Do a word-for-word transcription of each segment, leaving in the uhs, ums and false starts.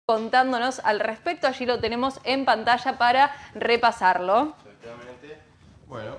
contándonos al respecto. Allí lo tenemos en pantalla para repasarlo. Exactamente. Bueno,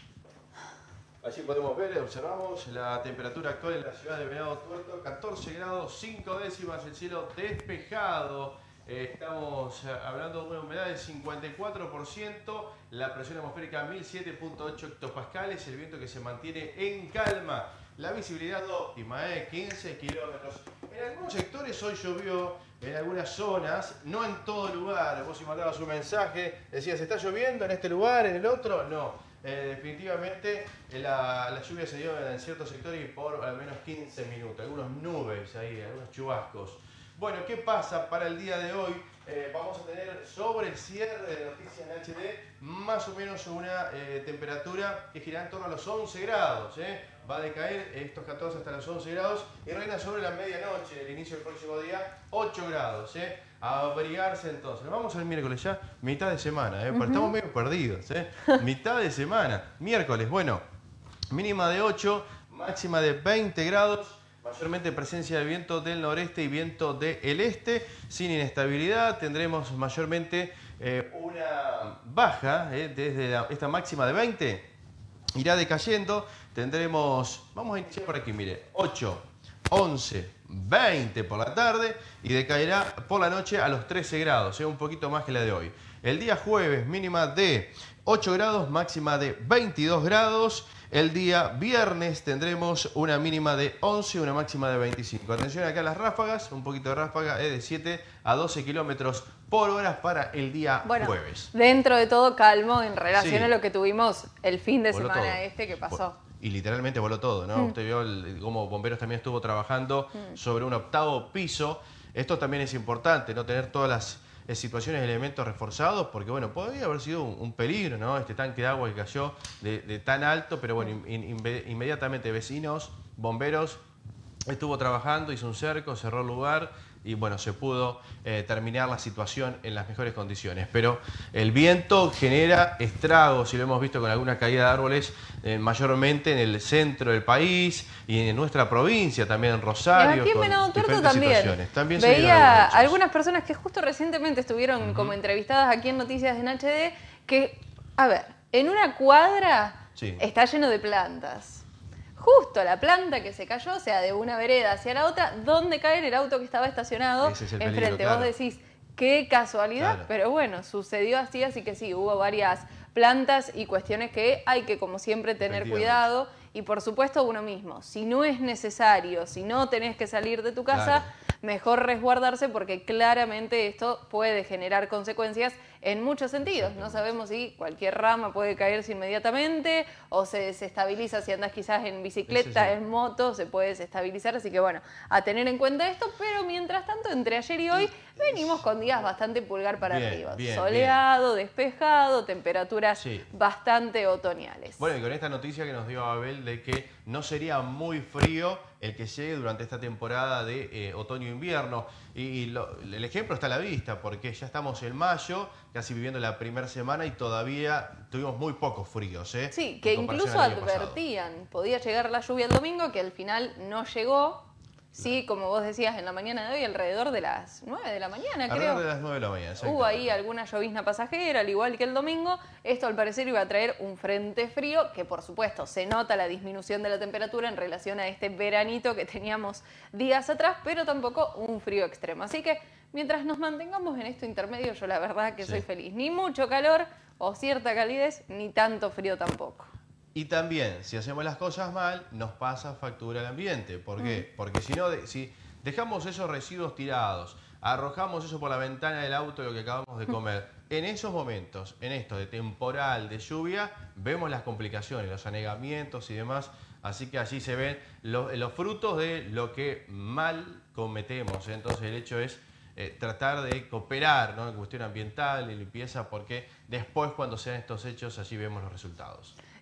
allí podemos ver, observamos la temperatura actual en la ciudad de Venado Tuerto, catorce grados cinco décimas, el cielo despejado. Eh, estamos hablando de una humedad del cincuenta y cuatro por ciento, la presión atmosférica mil siete punto ocho hectopascales, el viento que se mantiene en calma. La visibilidad óptima, eh, quince kilómetros. En algunos sectores hoy llovió, en algunas zonas, no en todo lugar. Vos si mandabas un mensaje, decías, ¿está lloviendo en este lugar, en el otro? No. Eh, definitivamente la, la lluvia se dio en ciertos sectores y por al menos quince minutos. Algunas nubes ahí, algunos chubascos. Bueno, ¿qué pasa para el día de hoy? Eh, vamos a tener sobre el cierre de Noticias en H D más o menos una eh, temperatura que girará en torno a los once grados. ¿eh? Va a decaer estos catorce hasta los once grados y reina sobre la medianoche, el inicio del próximo día, ocho grados. ¿eh? A abrigarse entonces. Nos vamos al miércoles ya, mitad de semana, ¿eh? Uh-huh. Pero estamos medio perdidos. ¿eh? Mitad de semana, miércoles, bueno, mínima de ocho, máxima de veinte grados. Mayormente presencia de viento del noreste y viento del este, sin inestabilidad. Tendremos mayormente eh, una baja, eh, desde la, esta máxima de veinte, irá decayendo. Tendremos, vamos a iniciar por aquí, mire, ocho, once, veinte por la tarde y decaerá por la noche a los trece grados, eh, un poquito más que la de hoy. El día jueves, mínima de ocho grados, máxima de veintidós grados. El día viernes tendremos una mínima de once, una máxima de veinticinco. Atención acá a las ráfagas, un poquito de ráfaga, es de siete a doce kilómetros por hora para el día bueno, jueves. Dentro de todo calmo en relación sí. a lo que tuvimos el fin de voló semana todo. este que pasó. Y literalmente voló todo, ¿no? Mm. Usted vio el, cómo Bomberos también estuvo trabajando mm. sobre un octavo piso. Esto también es importante, no tener todas las situaciones de elementos reforzados, porque bueno, podría haber sido un, un peligro, ¿no? Este tanque de agua que cayó de, de tan alto, pero bueno, in, in, inmediatamente vecinos, bomberos, estuvo trabajando, hizo un cerco, cerró el lugar y bueno, se pudo eh, terminar la situación en las mejores condiciones. Pero el viento genera estragos, y lo hemos visto con alguna caída de árboles, eh, mayormente en el centro del país y en nuestra provincia, también en Rosario. Y aquí en Venado Tuerto también. también Veía algunas personas que justo recientemente estuvieron uh-huh. como entrevistadas aquí en Noticias en H D, que, a ver, en una cuadra sí. está lleno de plantas. Justo la planta que se cayó, o sea, de una vereda hacia la otra, donde cae el auto que estaba estacionado es enfrente. Peligro, claro. Vos decís, qué casualidad, claro. pero bueno, sucedió así, así que sí, hubo varias plantas y cuestiones que hay que, como siempre, tener cuidado. Y por supuesto uno mismo, si no es necesario, si no tenés que salir de tu casa, claro. mejor resguardarse, porque claramente esto puede generar consecuencias en muchos sentidos. No sabemos si cualquier rama puede caerse inmediatamente o se desestabiliza si andas quizás en bicicleta, sí, sí. en moto, se puede desestabilizar. Así que bueno, a tener en cuenta esto, pero mientras tanto, entre ayer y hoy, venimos con días bastante pulgar para bien, arriba. Bien, Soleado, bien. despejado, temperaturas sí. bastante otoñales. Bueno, y con esta noticia que nos dio Abel de que no sería muy frío el que llegue durante esta temporada de eh, otoño-invierno. Y, y lo, el ejemplo está a la vista, porque ya estamos en mayo, casi viviendo la primera semana y todavía tuvimos muy pocos fríos. ¿eh? Sí, que incluso advertían, pasado. podía llegar la lluvia el domingo, que al final no llegó. Sí, como vos decías, en la mañana de hoy, alrededor de las nueve de la mañana, creo. Alrededor de las nueve de la mañana, Hubo ahí alguna llovizna pasajera, al igual que el domingo. Esto, al parecer, iba a traer un frente frío, que por supuesto se nota la disminución de la temperatura en relación a este veranito que teníamos días atrás, pero tampoco un frío extremo. Así que, mientras nos mantengamos en esto intermedio, yo la verdad que sí. soy feliz. Ni mucho calor o cierta calidez, ni tanto frío tampoco. Y también, si hacemos las cosas mal, nos pasa factura al ambiente. ¿Por qué? Mm. Porque si no, si dejamos esos residuos tirados, arrojamos eso por la ventana del auto, lo que acabamos de comer, en esos momentos, en esto de temporal, de lluvia, vemos las complicaciones, los anegamientos y demás. Así que allí se ven los, los frutos de lo que mal cometemos. Entonces el hecho es eh, tratar de cooperar, ¿no? en cuestión ambiental y limpieza, porque después cuando sean estos hechos, allí vemos los resultados.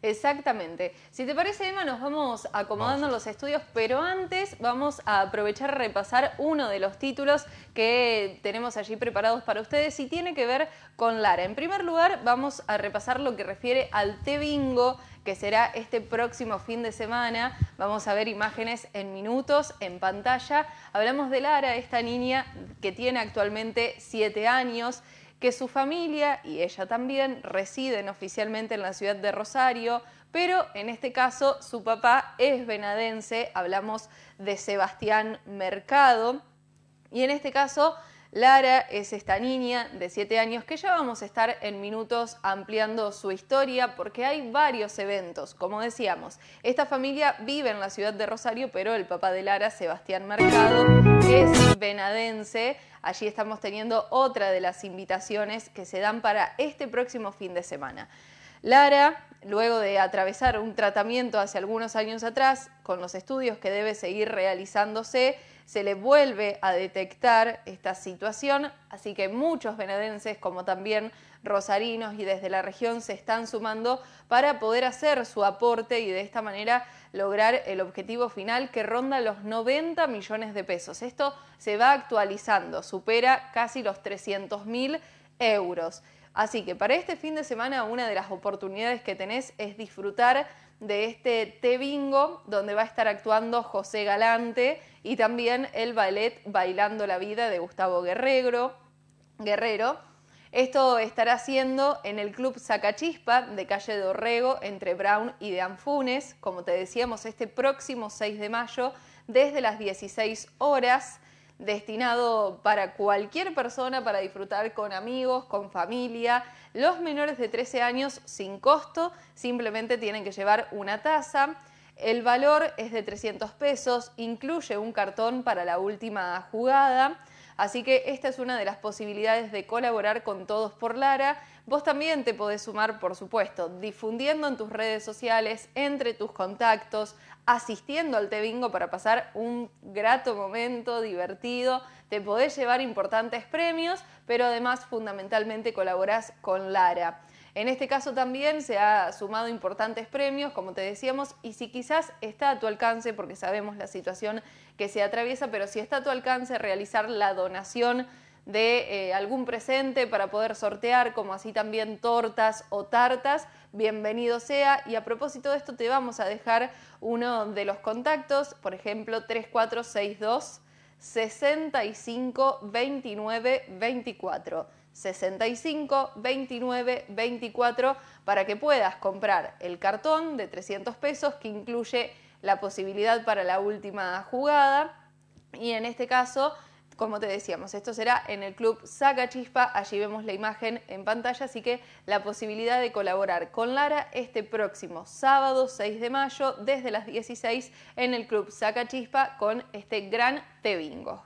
Exactamente. Si te parece, Emma, nos vamos acomodando en los estudios, pero antes vamos a aprovechar a repasar uno de los títulos que tenemos allí preparados para ustedes y tiene que ver con Lara. En primer lugar, vamos a repasar lo que refiere al Té Bingo, que será este próximo fin de semana. Vamos a ver imágenes en minutos, en pantalla. Hablamos de Lara, esta niña que tiene actualmente siete años, que su familia y ella también residen oficialmente en la ciudad de Rosario, pero en este caso su papá es venadense. Hablamos de Sebastián Mercado y en este caso Lara es esta niña de siete años que ya vamos a estar en minutos ampliando su historia porque hay varios eventos. Como decíamos, esta familia vive en la ciudad de Rosario, pero el papá de Lara, Sebastián Mercado, es venadense. Allí estamos teniendo otra de las invitaciones que se dan para este próximo fin de semana. Lara, luego de atravesar un tratamiento hace algunos años atrás, con los estudios que debe seguir realizándose, se le vuelve a detectar esta situación, así que muchos venadenses, como también rosarinos y desde la región, se están sumando para poder hacer su aporte y de esta manera lograr el objetivo final que ronda los noventa millones de pesos. Esto se va actualizando, supera casi los trescientos mil euros. Así que para este fin de semana una de las oportunidades que tenés es disfrutar de este Té Bingo, donde va a estar actuando José Galante y también el ballet Bailando la Vida de Gustavo Guerrero. Guerrero. Esto estará haciendo en el Club Sacachispa de Calle de Orrego, entre Brown y de Anfunes, como te decíamos, este próximo seis de mayo, desde las dieciséis horas, destinado para cualquier persona para disfrutar con amigos, con familia. Los menores de trece años sin costo, simplemente tienen que llevar una taza. El valor es de trescientos pesos, incluye un cartón para la última jugada. Así que esta es una de las posibilidades de colaborar con Todos por Lara. Vos también te podés sumar, por supuesto, difundiendo en tus redes sociales, entre tus contactos, asistiendo al Té Bingo para pasar un grato momento, divertido. Te podés llevar importantes premios, pero además fundamentalmente colaborás con Lara. En este caso también se ha sumado importantes premios, como te decíamos, y si quizás está a tu alcance, porque sabemos la situación que se atraviesa, pero si está a tu alcance realizar la donación de eh, algún presente para poder sortear, como así también tortas o tartas, bienvenido sea. Y a propósito de esto te vamos a dejar uno de los contactos, por ejemplo, tres cuatro seis dos, seis cinco, dos nueve, dos cuatro. sesenta y cinco, veintinueve, veinticuatro para que puedas comprar el cartón de trescientos pesos que incluye la posibilidad para la última jugada y en este caso, como te decíamos, esto será en el Club Sacachispa, allí vemos la imagen en pantalla, así que la posibilidad de colaborar con Lara este próximo sábado seis de mayo desde las dieciséis en el Club Sacachispa con este gran Té Bingo.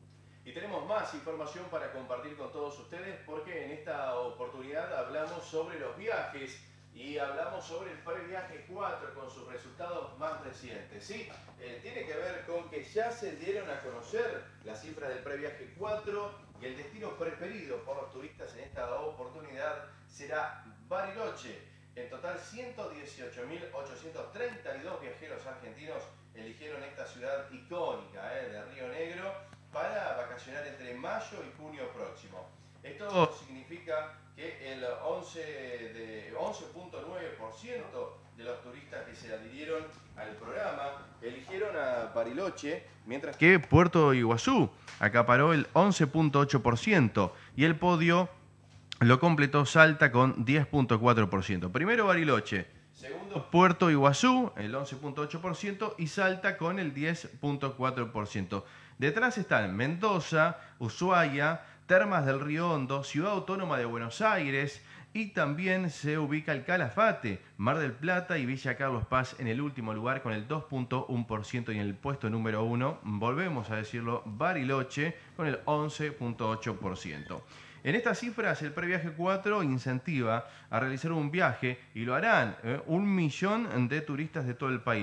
Y tenemos más información para compartir con todos ustedes porque en esta oportunidad hablamos sobre los viajes y hablamos sobre el previaje cuatro con sus resultados más recientes. ¿Sí? Eh, tiene que ver con que ya se dieron a conocer las cifras del previaje cuatro y el destino preferido por los turistas en esta oportunidad será Bariloche. En total, ciento dieciocho mil ochocientos treinta y dos viajeros argentinos eligieron esta ciudad icónica eh, de Río Negro para vacacionar entre mayo y junio próximo. Esto significa que el once punto nueve por ciento de los turistas que se adhirieron al programa eligieron a Bariloche, mientras que Puerto Iguazú acaparó el once punto ocho por ciento y el podio lo completó Salta con diez punto cuatro por ciento. Primero Bariloche, segundo Puerto Iguazú, el once punto ocho por ciento y Salta con el diez punto cuatro por ciento. Detrás están Mendoza, Ushuaia, Termas del Río Hondo, Ciudad Autónoma de Buenos Aires y también se ubica el Calafate, Mar del Plata y Villa Carlos Paz en el último lugar con el dos punto uno por ciento y en el puesto número uno, volvemos a decirlo, Bariloche con el once punto ocho por ciento. En estas cifras, el previaje cuatro incentiva a realizar un viaje y lo harán eh, un millón de turistas de todo el país,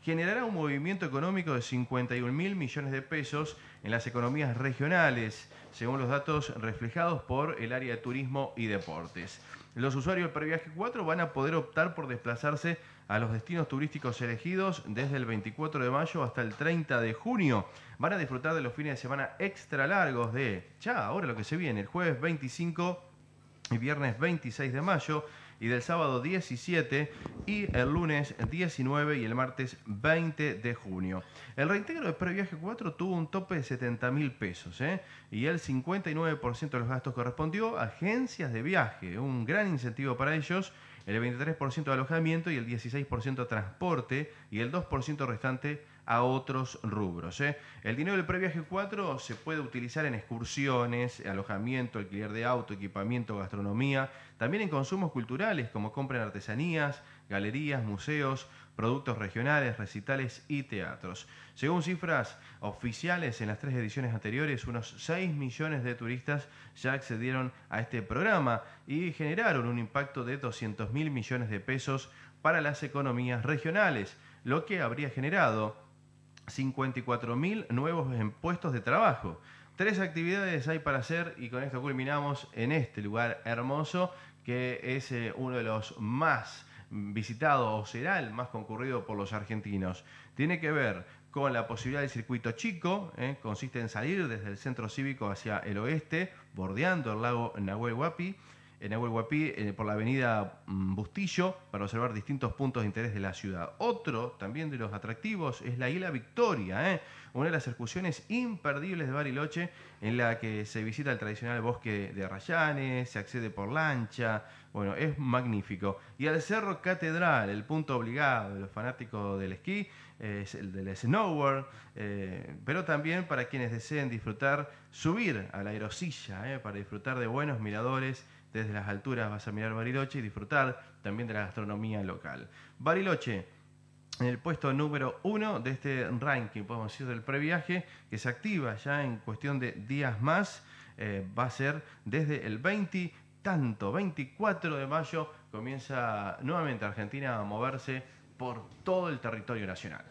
generará un movimiento económico de cincuenta y un mil millones de pesos en las economías regionales, según los datos reflejados por el área de turismo y deportes. Los usuarios del Previaje cuatro van a poder optar por desplazarse a los destinos turísticos elegidos desde el veinticuatro de mayo hasta el treinta de junio. Van a disfrutar de los fines de semana extra largos de, ya, ahora lo que se viene, el jueves veinticinco y viernes veintiséis de mayo, y del sábado diecisiete y el lunes diecinueve y el martes veinte de junio. El reintegro de Previaje cuatro tuvo un tope de setenta mil pesos, ¿eh? y el cincuenta y nueve por ciento de los gastos correspondió a agencias de viaje, un gran incentivo para ellos, el veintitrés por ciento de alojamiento y el dieciséis por ciento a transporte y el dos por ciento restante a otros rubros. ¿eh? El dinero del Previaje cuatro se puede utilizar en excursiones, alojamiento, alquiler de auto, equipamiento, gastronomía, también en consumos culturales como compra en artesanías, galerías, museos, productos regionales, recitales y teatros. Según cifras oficiales, en las tres ediciones anteriores, unos seis millones de turistas ya accedieron a este programa y generaron un impacto de doscientos mil millones de pesos para las economías regionales, lo que habría generado cincuenta y cuatro mil nuevos puestos de trabajo. Tres actividades hay para hacer y con esto culminamos en este lugar hermoso que es eh, uno de los más visitados o será el más concurrido por los argentinos. Tiene que ver con la posibilidad del circuito chico, eh, consiste en salir desde el centro cívico hacia el oeste, bordeando el lago Nahuel Huapi, en Nahuel Huapi eh, por la avenida Bustillo, para observar distintos puntos de interés de la ciudad. Otro también de los atractivos es la Isla Victoria, eh, una de las excursiones imperdibles de Bariloche, en la que se visita el tradicional bosque de Arrayanes, se accede por lancha, bueno, es magnífico. Y al Cerro Catedral, el punto obligado de los fanáticos del esquí, eh, es el del snowboard, eh, pero también para quienes deseen disfrutar, subir a la aerosilla, eh, para disfrutar de buenos miradores. Desde las alturas vas a mirar Bariloche y disfrutar también de la gastronomía local. Bariloche, en el puesto número uno de este ranking, podemos decir, del previaje, que se activa ya en cuestión de días más, eh, va a ser desde el veinte, tanto, veinticuatro de mayo, comienza nuevamente Argentina a moverse por todo el territorio nacional.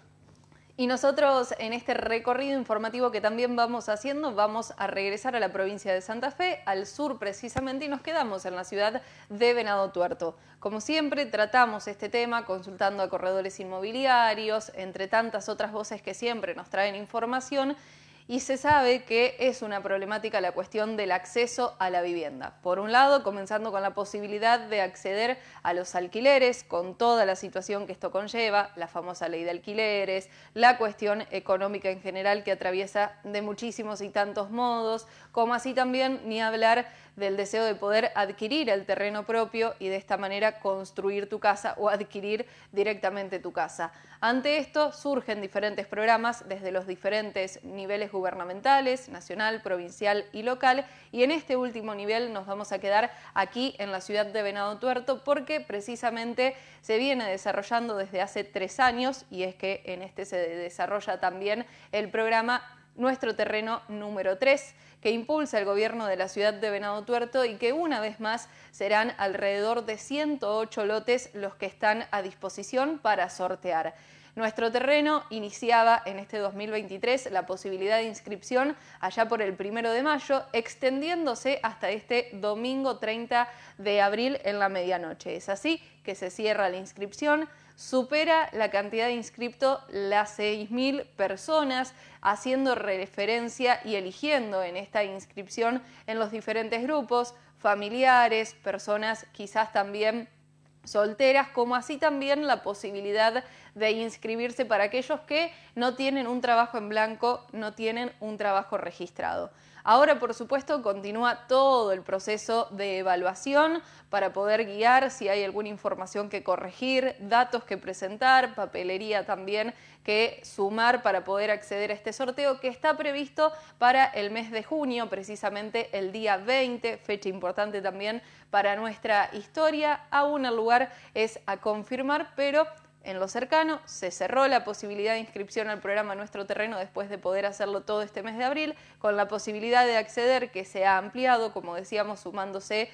Y nosotros en este recorrido informativo que también vamos haciendo, vamos a regresar a la provincia de Santa Fe, al sur precisamente, y nos quedamos en la ciudad de Venado Tuerto. Como siempre, tratamos este tema consultando a corredores inmobiliarios, entre tantas otras voces que siempre nos traen información, y se sabe que es una problemática la cuestión del acceso a la vivienda. Por un lado, comenzando con la posibilidad de acceder a los alquileres, con toda la situación que esto conlleva, la famosa ley de alquileres, la cuestión económica en general que atraviesa de muchísimos y tantos modos, como así también ni hablar del deseo de poder adquirir el terreno propio y de esta manera construir tu casa o adquirir directamente tu casa. Ante esto surgen diferentes programas desde los diferentes niveles gubernamentales, nacional, provincial y local, y en este último nivel nos vamos a quedar aquí en la ciudad de Venado Tuerto porque precisamente se viene desarrollando desde hace tres años y es que en este se desarrolla también el programa Nuestro Terreno número tres, que impulsa el gobierno de la ciudad de Venado Tuerto y que una vez más serán alrededor de ciento ocho lotes los que están a disposición para sortear. Nuestro Terreno iniciaba en este dos mil veintitrés la posibilidad de inscripción allá por el primero de mayo, extendiéndose hasta este domingo treinta de abril en la medianoche. Es así que se cierra la inscripción. Supera la cantidad de inscriptos las seis mil personas, haciendo referencia y eligiendo en esta inscripción en los diferentes grupos, familiares, personas quizás también solteras, como así también la posibilidad de inscribirse para aquellos que no tienen un trabajo en blanco, no tienen un trabajo registrado. Ahora, por supuesto, continúa todo el proceso de evaluación para poder guiar si hay alguna información que corregir, datos que presentar, papelería también que sumar para poder acceder a este sorteo que está previsto para el mes de junio, precisamente el día veinte, fecha importante también para nuestra historia. Aún el lugar es a confirmar, pero en lo cercano se cerró la posibilidad de inscripción al programa Nuestro Terreno después de poder hacerlo todo este mes de abril, con la posibilidad de acceder que se ha ampliado, como decíamos, sumándose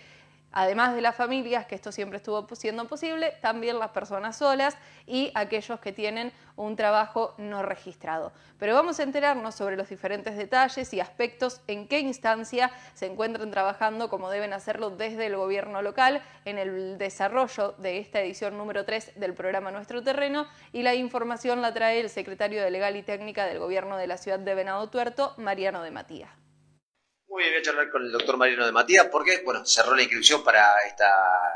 Además de las familias, que esto siempre estuvo siendo posible, también las personas solas y aquellos que tienen un trabajo no registrado. Pero vamos a enterarnos sobre los diferentes detalles y aspectos, en qué instancia se encuentran trabajando, como deben hacerlo desde el gobierno local, en el desarrollo de esta edición número tres del programa Nuestro Terreno, y la información la trae el secretario de Legal y Técnica del gobierno de la ciudad de Venado Tuerto, Mariano de Matías. Muy bien, voy a charlar con el doctor Mariano de Matías porque, bueno, cerró la inscripción para esta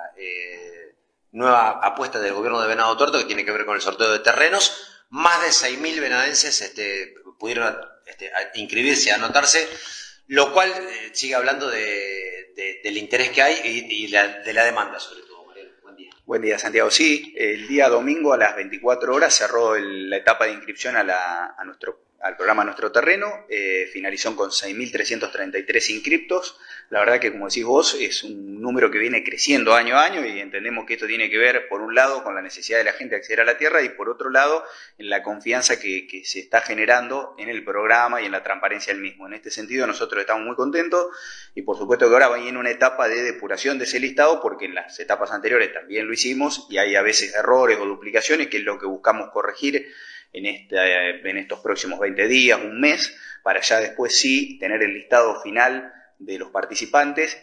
eh, nueva apuesta del gobierno de Venado Tuerto que tiene que ver con el sorteo de terrenos. Más de seis mil venadenses este, pudieron este, inscribirse, anotarse, lo cual eh, sigue hablando de, de, del interés que hay y, y la, de la demanda, sobre todo. Mariano, buen día. Buen día, Santiago. Sí, el día domingo a las veinticuatro horas cerró el, la etapa de inscripción a, la, a nuestro al programa Nuestro Terreno, eh, finalizó con seis mil trescientos treinta y tres inscriptos. La verdad que, como decís vos, es un número que viene creciendo año a año y entendemos que esto tiene que ver, por un lado, con la necesidad de la gente de acceder a la tierra y, por otro lado, en la confianza que, que se está generando en el programa y en la transparencia del mismo. En este sentido, nosotros estamos muy contentos y, por supuesto, que ahora viene una etapa de depuración de ese listado porque en las etapas anteriores también lo hicimos y hay a veces errores o duplicaciones, que es lo que buscamos corregir en, este, en estos próximos veinte días, un mes, para ya después sí tener el listado final de los participantes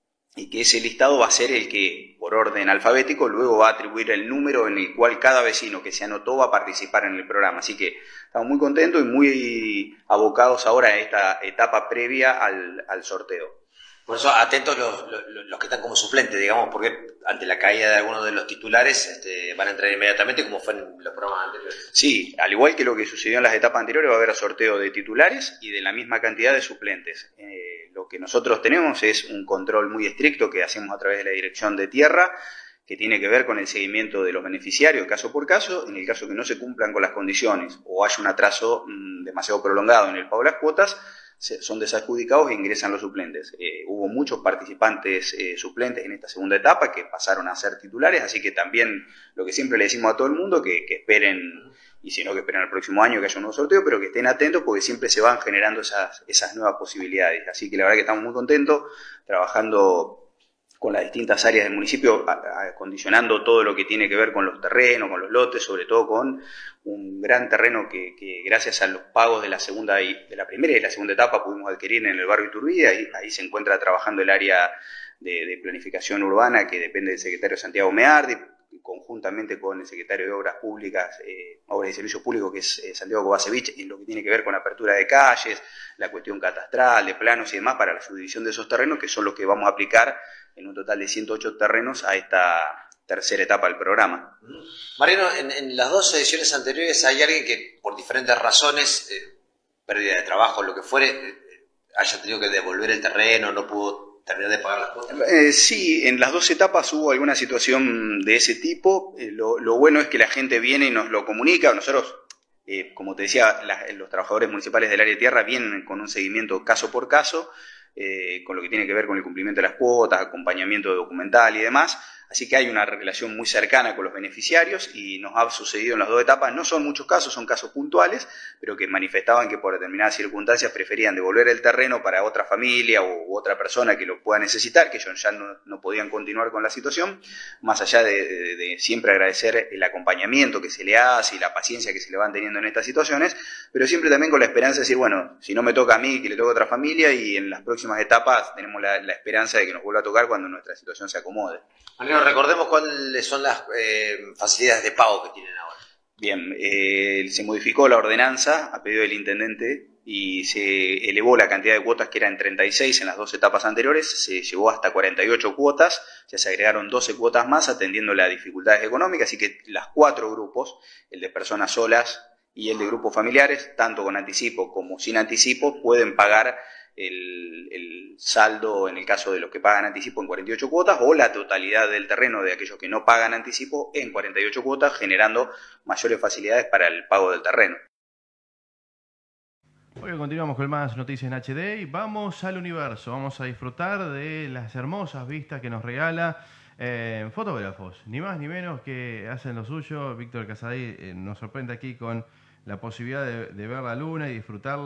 y que ese listado va a ser el que, por orden alfabético, luego va a atribuir el número en el cual cada vecino que se anotó va a participar en el programa. Así que estamos muy contentos y muy abocados ahora a esta etapa previa al, al sorteo. Por eso, atentos los, los, los que están como suplentes, digamos, porque ante la caída de algunos de los titulares este, van a entrar inmediatamente, como fue en los programas anteriores. Sí, al igual que lo que sucedió en las etapas anteriores, va a haber sorteo de titulares y de la misma cantidad de suplentes. Eh, lo que nosotros tenemos es un control muy estricto que hacemos a través de la Dirección de Tierra, que tiene que ver con el seguimiento de los beneficiarios caso por caso. En el caso que no se cumplan con las condiciones o haya un atraso mmm, demasiado prolongado en el pago de las cuotas, son desadjudicados e ingresan los suplentes. Eh, hubo muchos participantes eh, suplentes en esta segunda etapa que pasaron a ser titulares, así que también lo que siempre le decimos a todo el mundo, que, que esperen, y si no que esperen el próximo año que haya un nuevo sorteo, pero que estén atentos porque siempre se van generando esas, esas nuevas posibilidades. Así que la verdad que estamos muy contentos trabajando con las distintas áreas del municipio, acondicionando todo lo que tiene que ver con los terrenos, con los lotes, sobre todo con un gran terreno que, que gracias a los pagos de la segunda y de la primera y la segunda etapa pudimos adquirir en el barrio Iturbide. Ahí, ahí se encuentra trabajando el área de, de planificación urbana que depende del secretario Santiago Meardi, conjuntamente con el secretario de Obras Públicas, eh, Obras y Servicios Públicos, que es eh, Santiago Kovacevic, en lo que tiene que ver con apertura de calles, la cuestión catastral, de planos y demás para la subdivisión de esos terrenos, que son los que vamos a aplicar en un total de ciento ocho terrenos a esta tercera etapa del programa. Mariano, en, en las dos ediciones anteriores hay alguien que por diferentes razones, eh, pérdida de trabajo, lo que fuere, eh, haya tenido que devolver el terreno, no pudo terminar de pagar las cuotas. Eh, sí, en las dos etapas hubo alguna situación de ese tipo. Eh, lo, lo bueno es que la gente viene y nos lo comunica. Nosotros, eh, como te decía, la, los trabajadores municipales del área de tierra vienen con un seguimiento caso por caso, Eh, con lo que tiene que ver con el cumplimiento de las cuotas, acompañamiento documental y demás. Así que hay una relación muy cercana con los beneficiarios y nos ha sucedido en las dos etapas. No son muchos casos, son casos puntuales, pero que manifestaban que por determinadas circunstancias preferían devolver el terreno para otra familia u, u otra persona que lo pueda necesitar, que ellos ya no, no podían continuar con la situación, más allá de, de, de siempre agradecer el acompañamiento que se le hace y la paciencia que se le van teniendo en estas situaciones, pero siempre también con la esperanza de decir, bueno, si no me toca a mí, que le toca a otra familia, y en las próximas etapas tenemos la, la esperanza de que nos vuelva a tocar cuando nuestra situación se acomode. Mariano, recordemos cuáles son las eh, facilidades de pago que tienen ahora. Bien, eh, se modificó la ordenanza a pedido del intendente y se elevó la cantidad de cuotas, que eran treinta y seis en las dos etapas anteriores, se llevó hasta cuarenta y ocho cuotas, ya se agregaron doce cuotas más atendiendo las dificultades económicas, así que las cuatro grupos, el de personas solas y el de grupos familiares, tanto con anticipo como sin anticipo, pueden pagar El, el saldo en el caso de los que pagan anticipo en cuarenta y ocho cuotas o la totalidad del terreno de aquellos que no pagan anticipo en cuarenta y ocho cuotas, generando mayores facilidades para el pago del terreno. Hoy continuamos con más noticias en H D y vamos al universo, vamos a disfrutar de las hermosas vistas que nos regala eh, fotógrafos, ni más ni menos que hacen lo suyo. Víctor Casadei eh, nos sorprende aquí con la posibilidad de, de ver la luna y disfrutarla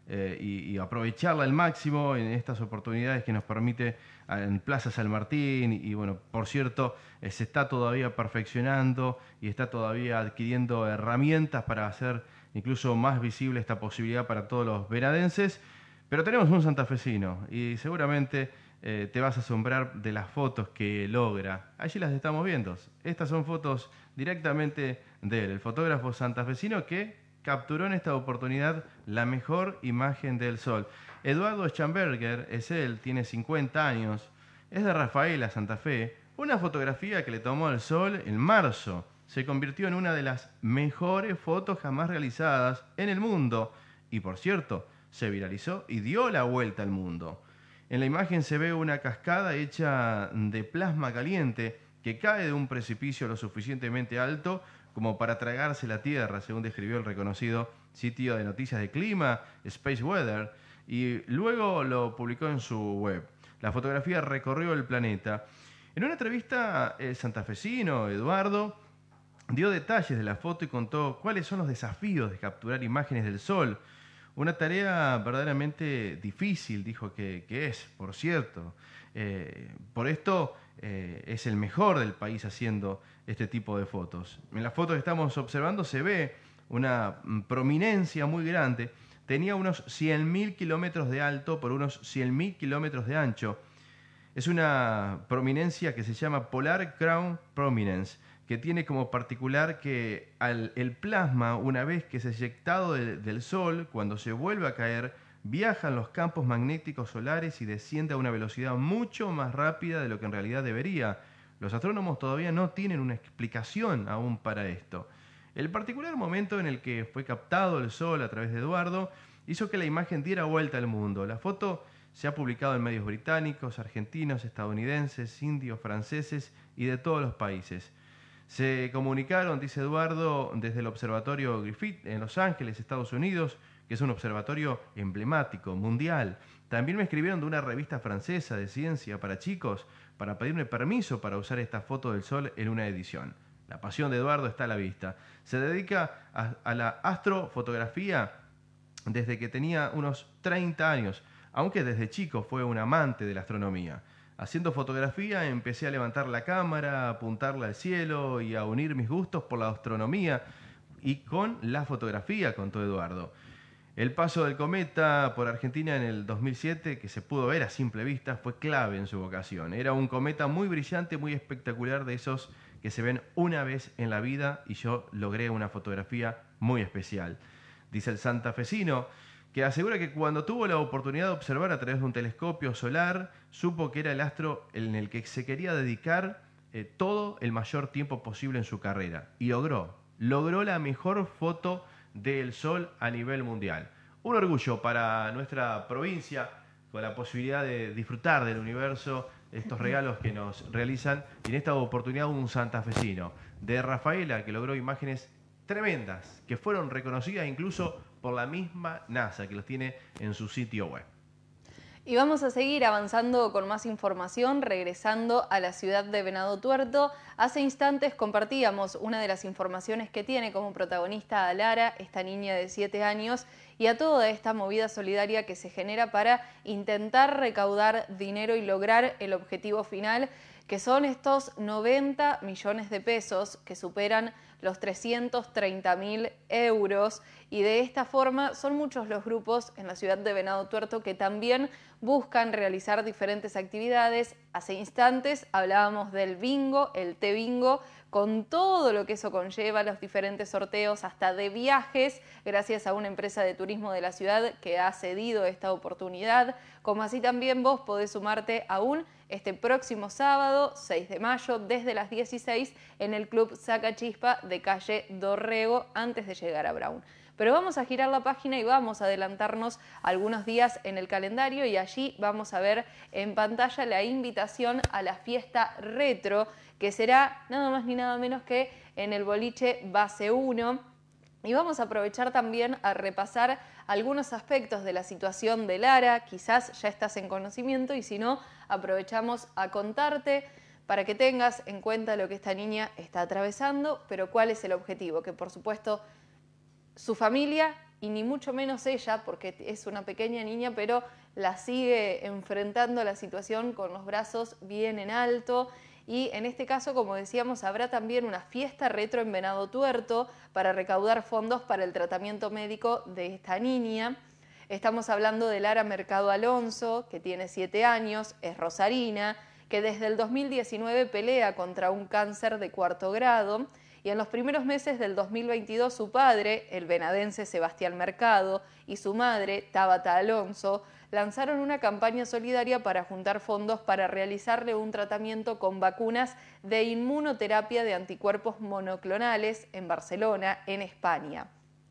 eh, y, y aprovecharla al máximo en estas oportunidades que nos permite en Plaza San Martín. Y, y bueno, por cierto, eh, se está todavía perfeccionando y está todavía adquiriendo herramientas para hacer incluso más visible esta posibilidad para todos los venadenses. Pero tenemos un santafesino y seguramente eh, te vas a asombrar de las fotos que logra. Allí las estamos viendo. Estas son fotos directamente de él, el fotógrafo santafesino que capturó en esta oportunidad la mejor imagen del sol. Eduardo Schamberger es él, tiene cincuenta años, es de Rafaela, Santa Fe. Una fotografía que le tomó el sol en marzo. Se convirtió en una de las mejores fotos jamás realizadas en el mundo. Y por cierto, se viralizó y dio la vuelta al mundo. En la imagen se ve una cascada hecha de plasma caliente que cae de un precipicio lo suficientemente alto como para tragarse la Tierra, según describió el reconocido sitio de noticias de clima, Space Weather, y luego lo publicó en su web. La fotografía recorrió el planeta. En una entrevista, el santafesino Eduardo dio detalles de la foto y contó cuáles son los desafíos de capturar imágenes del sol. Una tarea verdaderamente difícil, dijo que, que es, por cierto. Eh, por esto eh, es el mejor del país haciendo este tipo de fotos. En la foto que estamos observando se ve una prominencia muy grande. Tenía unos cien mil kilómetros de alto por unos cien mil kilómetros de ancho. Es una prominencia que se llama Polar Crown Prominence, que tiene como particular que al, el plasma, una vez que es eyectado de, del Sol, cuando se vuelve a caer, viaja en los campos magnéticos solares y desciende a una velocidad mucho más rápida de lo que en realidad debería. Los astrónomos todavía no tienen una explicación aún para esto. El particular momento en el que fue captado el Sol a través de Eduardo hizo que la imagen diera vuelta al mundo. La foto se ha publicado en medios británicos, argentinos, estadounidenses, indios, franceses y de todos los países. Se comunicaron, dice Eduardo, desde el Observatorio Griffith en Los Ángeles, Estados Unidos, que es un observatorio emblemático, mundial. También me escribieron de una revista francesa de ciencia para chicos para pedirme permiso para usar esta foto del sol en una edición. La pasión de Eduardo está a la vista. Se dedica a, a la astrofotografía desde que tenía unos treinta años, aunque desde chico fue un amante de la astronomía. Haciendo fotografía empecé a levantar la cámara, a apuntarla al cielo y a unir mis gustos por la astronomía y con la fotografía, contó Eduardo. El paso del cometa por Argentina en el dos mil siete, que se pudo ver a simple vista, fue clave en su vocación. Era un cometa muy brillante, muy espectacular, de esos que se ven una vez en la vida, y yo logré una fotografía muy especial. Dice el santafesino, que asegura que cuando tuvo la oportunidad de observar a través de un telescopio solar, supo que era el astro en el que se quería dedicar eh, todo el mayor tiempo posible en su carrera. Y logró, logró la mejor foto del sol a nivel mundial. Un orgullo para nuestra provincia, con la posibilidad de disfrutar del universo, estos regalos que nos realizan, y en esta oportunidad un santafesino de Rafaela, que logró imágenes tremendas, que fueron reconocidas incluso por la misma NASA, que los tiene en su sitio web. Y vamos a seguir avanzando con más información, regresando a la ciudad de Venado Tuerto. Hace instantes compartíamos una de las informaciones que tiene como protagonista a Lara, esta niña de siete años, y a toda esta movida solidaria que se genera para intentar recaudar dinero y lograr el objetivo final, que son estos noventa millones de pesos que superan los trescientos treinta mil euros, y de esta forma son muchos los grupos en la ciudad de Venado Tuerto que también buscan realizar diferentes actividades. Hace instantes hablábamos del bingo, el té bingo, con todo lo que eso conlleva, los diferentes sorteos hasta de viajes, gracias a una empresa de turismo de la ciudad que ha cedido esta oportunidad, como así también vos podés sumarte aún este próximo sábado, seis de mayo, desde las dieciséis, en el Club Sacachispa de calle Dorrego, antes de llegar a Brown. Pero vamos a girar la página y vamos a adelantarnos algunos días en el calendario, y allí vamos a ver en pantalla la invitación a la fiesta retro, que será nada más ni nada menos que en el boliche Base uno. Y vamos a aprovechar también a repasar algunos aspectos de la situación de Lara. Quizás ya estás en conocimiento, y si no, aprovechamos a contarte para que tengas en cuenta lo que esta niña está atravesando, pero cuál es el objetivo, que por supuesto su familia y ni mucho menos ella, porque es una pequeña niña, pero la sigue enfrentando la situación con los brazos bien en alto. Y en este caso, como decíamos, habrá también una fiesta retro en Venado Tuerto para recaudar fondos para el tratamiento médico de esta niña. Estamos hablando de Lara Mercado Alonso, que tiene siete años, es rosarina, que desde el dos mil diecinueve pelea contra un cáncer de cuarto grado, y en los primeros meses del dos mil veintidós su padre, el venadense Sebastián Mercado, y su madre, Tabata Alonso, lanzaron una campaña solidaria para juntar fondos para realizarle un tratamiento con vacunas de inmunoterapia de anticuerpos monoclonales en Barcelona, en España.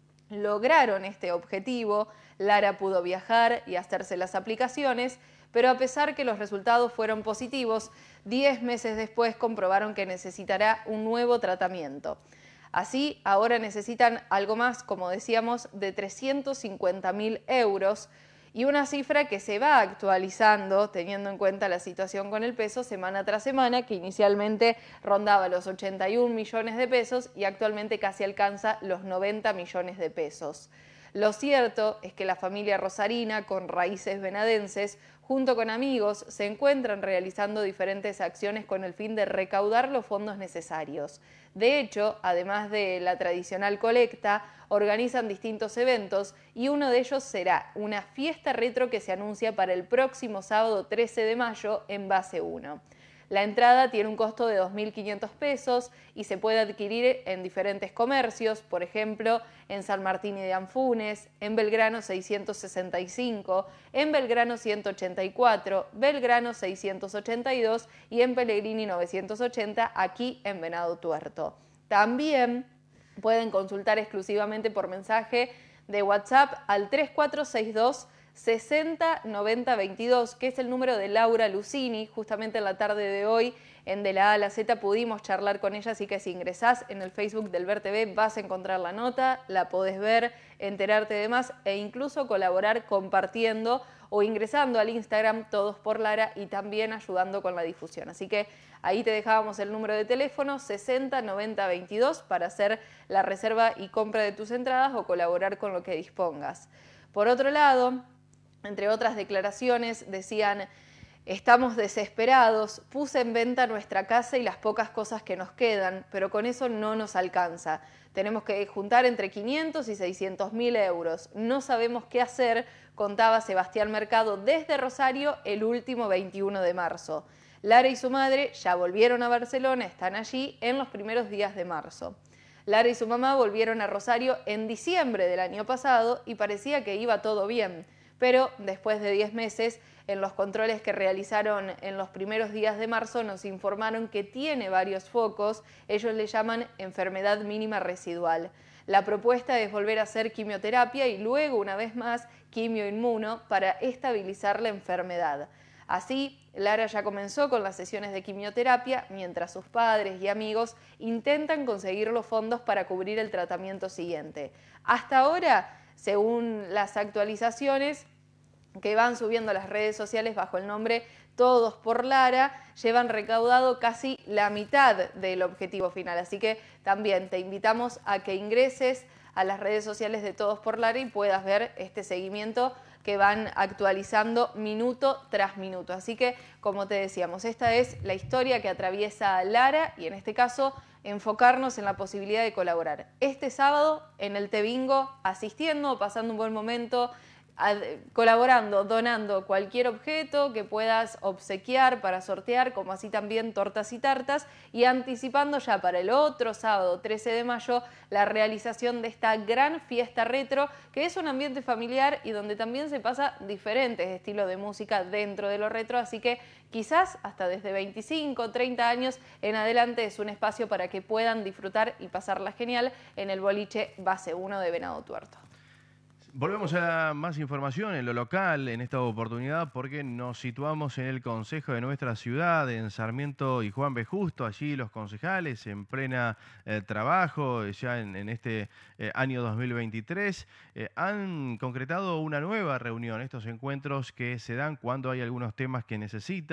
Lograron este objetivo, Lara pudo viajar y hacerse las aplicaciones, pero a pesar que los resultados fueron positivos, diez meses después comprobaron que necesitará un nuevo tratamiento. Así, ahora necesitan algo más, como decíamos, de trescientos cincuenta mil euros, y una cifra que se va actualizando teniendo en cuenta la situación con el peso semana tras semana, que inicialmente rondaba los ochenta y un millones de pesos y actualmente casi alcanza los noventa millones de pesos. Lo cierto es que la familia rosarina, con raíces venadenses, junto con amigos, se encuentran realizando diferentes acciones con el fin de recaudar los fondos necesarios. De hecho, además de la tradicional colecta, organizan distintos eventos y uno de ellos será una fiesta retro que se anuncia para el próximo sábado trece de mayo en Base uno. La entrada tiene un costo de dos mil quinientos pesos y se puede adquirir en diferentes comercios, por ejemplo, en San Martín y de Anfunes, en Belgrano seiscientos sesenta y cinco, en Belgrano ciento ochenta y cuatro, Belgrano seiscientos ochenta y dos y en Pellegrini novecientos ochenta, aquí en Venado Tuerto. También pueden consultar exclusivamente por mensaje de WhatsApp al tres cuatro seis dos, sesenta noventa veintidós, que es el número de Laura Lucini. Justamente en la tarde de hoy en De la A a la Z pudimos charlar con ella, así que si ingresás en el Facebook del Ver T V vas a encontrar la nota, la podés ver, enterarte de más e incluso colaborar compartiendo o ingresando al Instagram Todos por Lara y también ayudando con la difusión. Así que ahí te dejábamos el número de teléfono sesenta noventa veintidós para hacer la reserva y compra de tus entradas o colaborar con lo que dispongas. Por otro lado, entre otras declaraciones, decían: estamos desesperados, puse en venta nuestra casa y las pocas cosas que nos quedan, pero con eso no nos alcanza. Tenemos que juntar entre quinientos y seiscientos mil euros. No sabemos qué hacer, contaba Sebastián Mercado desde Rosario el último veintiuno de marzo. Lara y su madre ya volvieron a Barcelona, están allí en los primeros días de marzo. Lara y su mamá volvieron a Rosario en diciembre del año pasado y parecía que iba todo bien. Pero después de diez meses, en los controles que realizaron en los primeros días de marzo, nos informaron que tiene varios focos, ellos le llaman enfermedad mínima residual. La propuesta es volver a hacer quimioterapia y luego, una vez más, quimioinmuno para estabilizar la enfermedad. Así, Lara ya comenzó con las sesiones de quimioterapia, mientras sus padres y amigos intentan conseguir los fondos para cubrir el tratamiento siguiente. Hasta ahora, según las actualizaciones que van subiendo las redes sociales bajo el nombre Todos por Lara, llevan recaudado casi la mitad del objetivo final. Así que también te invitamos a que ingreses a las redes sociales de Todos por Lara y puedas ver este seguimiento que van actualizando minuto tras minuto. Así que, como te decíamos, esta es la historia que atraviesa Lara y en este caso enfocarnos en la posibilidad de colaborar este sábado en el T-Bingo, asistiendo, pasando un buen momento, colaborando, donando cualquier objeto que puedas obsequiar para sortear, como así también tortas y tartas, y anticipando ya para el otro sábado trece de mayo la realización de esta gran fiesta retro, que es un ambiente familiar y donde también se pasa diferentes estilos de música dentro de lo retro, así que quizás hasta desde veinticinco, treinta años en adelante es un espacio para que puedan disfrutar y pasarla genial en el boliche Base uno de Venado Tuerto. Volvemos a más información en lo local en esta oportunidad porque nos situamos en el Consejo de nuestra ciudad, en Sarmiento y Juan B. Justo. Allí los concejales en plena eh, trabajo ya en, en este eh, año dos mil veintitrés eh, han concretado una nueva reunión. Estos encuentros que se dan cuando hay algunos temas que necesitan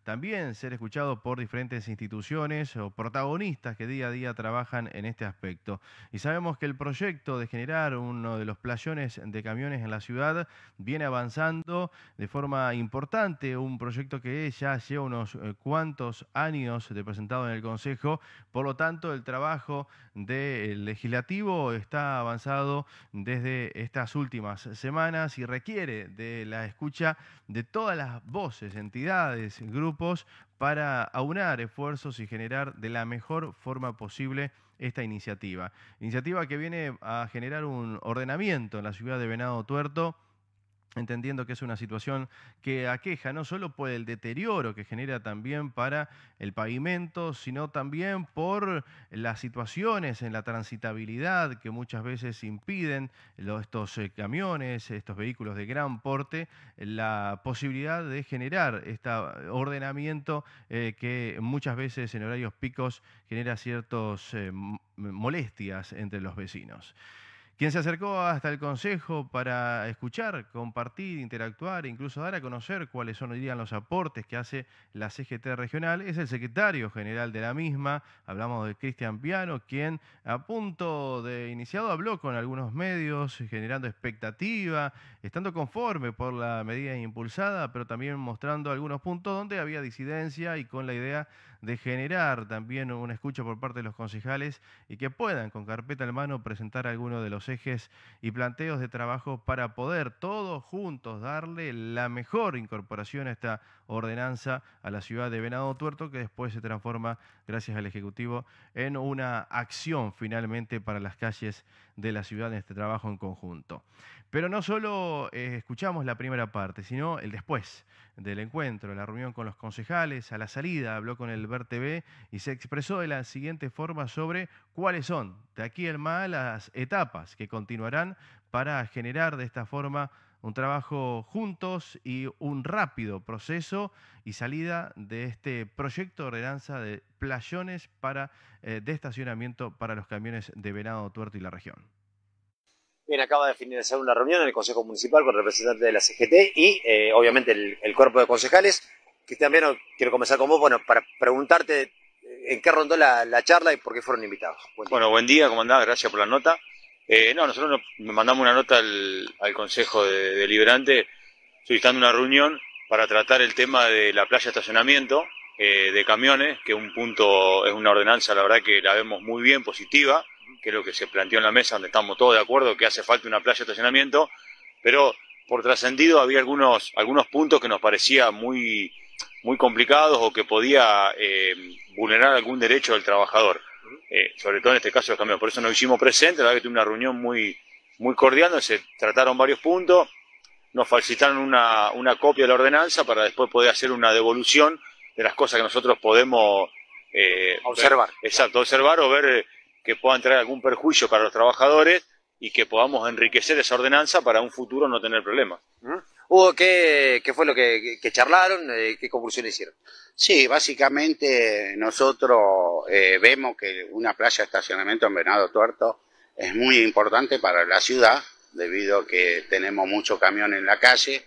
también ser escuchado por diferentes instituciones o protagonistas que día a día trabajan en este aspecto. Y sabemos que el proyecto de generar uno de los playones de camiones en la ciudad viene avanzando de forma importante, un proyecto que ya lleva unos cuantos años de presentado en el Consejo, por lo tanto el trabajo del legislativo está avanzado desde estas últimas semanas y requiere de la escucha de todas las voces, entidades, grupos para aunar esfuerzos y generar de la mejor forma posible esta iniciativa. Iniciativa que viene a generar un ordenamiento en la ciudad de Venado Tuerto, entendiendo que es una situación que aqueja no solo por el deterioro que genera también para el pavimento, sino también por las situaciones en la transitabilidad que muchas veces impiden estos camiones, estos vehículos de gran porte, la posibilidad de generar este ordenamiento eh, que muchas veces en horarios picos genera ciertas eh, molestias entre los vecinos. Quien se acercó hasta el Consejo para escuchar, compartir, interactuar e incluso dar a conocer cuáles son hoy día los aportes que hace la C G T regional es el secretario general de la misma. Hablamos de Cristian Piano, quien a punto de iniciado habló con algunos medios, generando expectativa, estando conforme por la medida impulsada, pero también mostrando algunos puntos donde había disidencia y con la idea de generar también una escucha por parte de los concejales y que puedan con carpeta en mano presentar algunos de los ejes y planteos de trabajo para poder todos juntos darle la mejor incorporación a esta ordenanza a la ciudad de Venado Tuerto, que después se transforma, gracias al Ejecutivo, en una acción finalmente para las calles de la ciudad en este trabajo en conjunto. Pero no solo eh, escuchamos la primera parte, sino el después del encuentro, la reunión con los concejales. A la salida habló con el Ver T V y se expresó de la siguiente forma sobre cuáles son de aquí en más las etapas que continuarán para generar de esta forma un trabajo juntos y un rápido proceso y salida de este proyecto de ordenanza de playones para, eh, de estacionamiento para los camiones de Venado Tuerto y la región. Bien, acaba de finalizar una reunión en el Consejo Municipal con representantes de la C G T y eh, obviamente el, el cuerpo de concejales, que también quiero comenzar con vos, bueno, para preguntarte en qué rondó la, la charla y por qué fueron invitados. Buen bueno, buen día, ¿cómo andás? Gracias por la nota. Eh, no, nosotros nos mandamos una nota al, al Consejo de, Deliberante solicitando una reunión para tratar el tema de la playa de estacionamiento eh, de camiones, que un punto es una ordenanza, la verdad que la vemos muy bien, positiva, que es lo que se planteó en la mesa, donde estamos todos de acuerdo que hace falta una playa de estacionamiento, pero por trascendido había algunos, algunos puntos que nos parecía muy, muy complicados o que podía eh, vulnerar algún derecho del trabajador. Eh, sobre todo en este caso de los camiones. Por eso nos hicimos presentes, la verdad que tuve una reunión muy, muy cordial, donde se trataron varios puntos, nos facilitaron una, una copia de la ordenanza para después poder hacer una devolución de las cosas que nosotros podemos eh, observar. Ver, exacto, observar o ver eh, que puedan traer algún perjuicio para los trabajadores y que podamos enriquecer esa ordenanza para un futuro no tener problemas. ¿Mm? Hugo, ¿qué, ¿qué fue lo que, que charlaron? ¿Qué conclusiones hicieron? Sí, básicamente nosotros eh, vemos que una playa de estacionamiento en Venado Tuerto es muy importante para la ciudad, debido a que tenemos mucho camión en la calle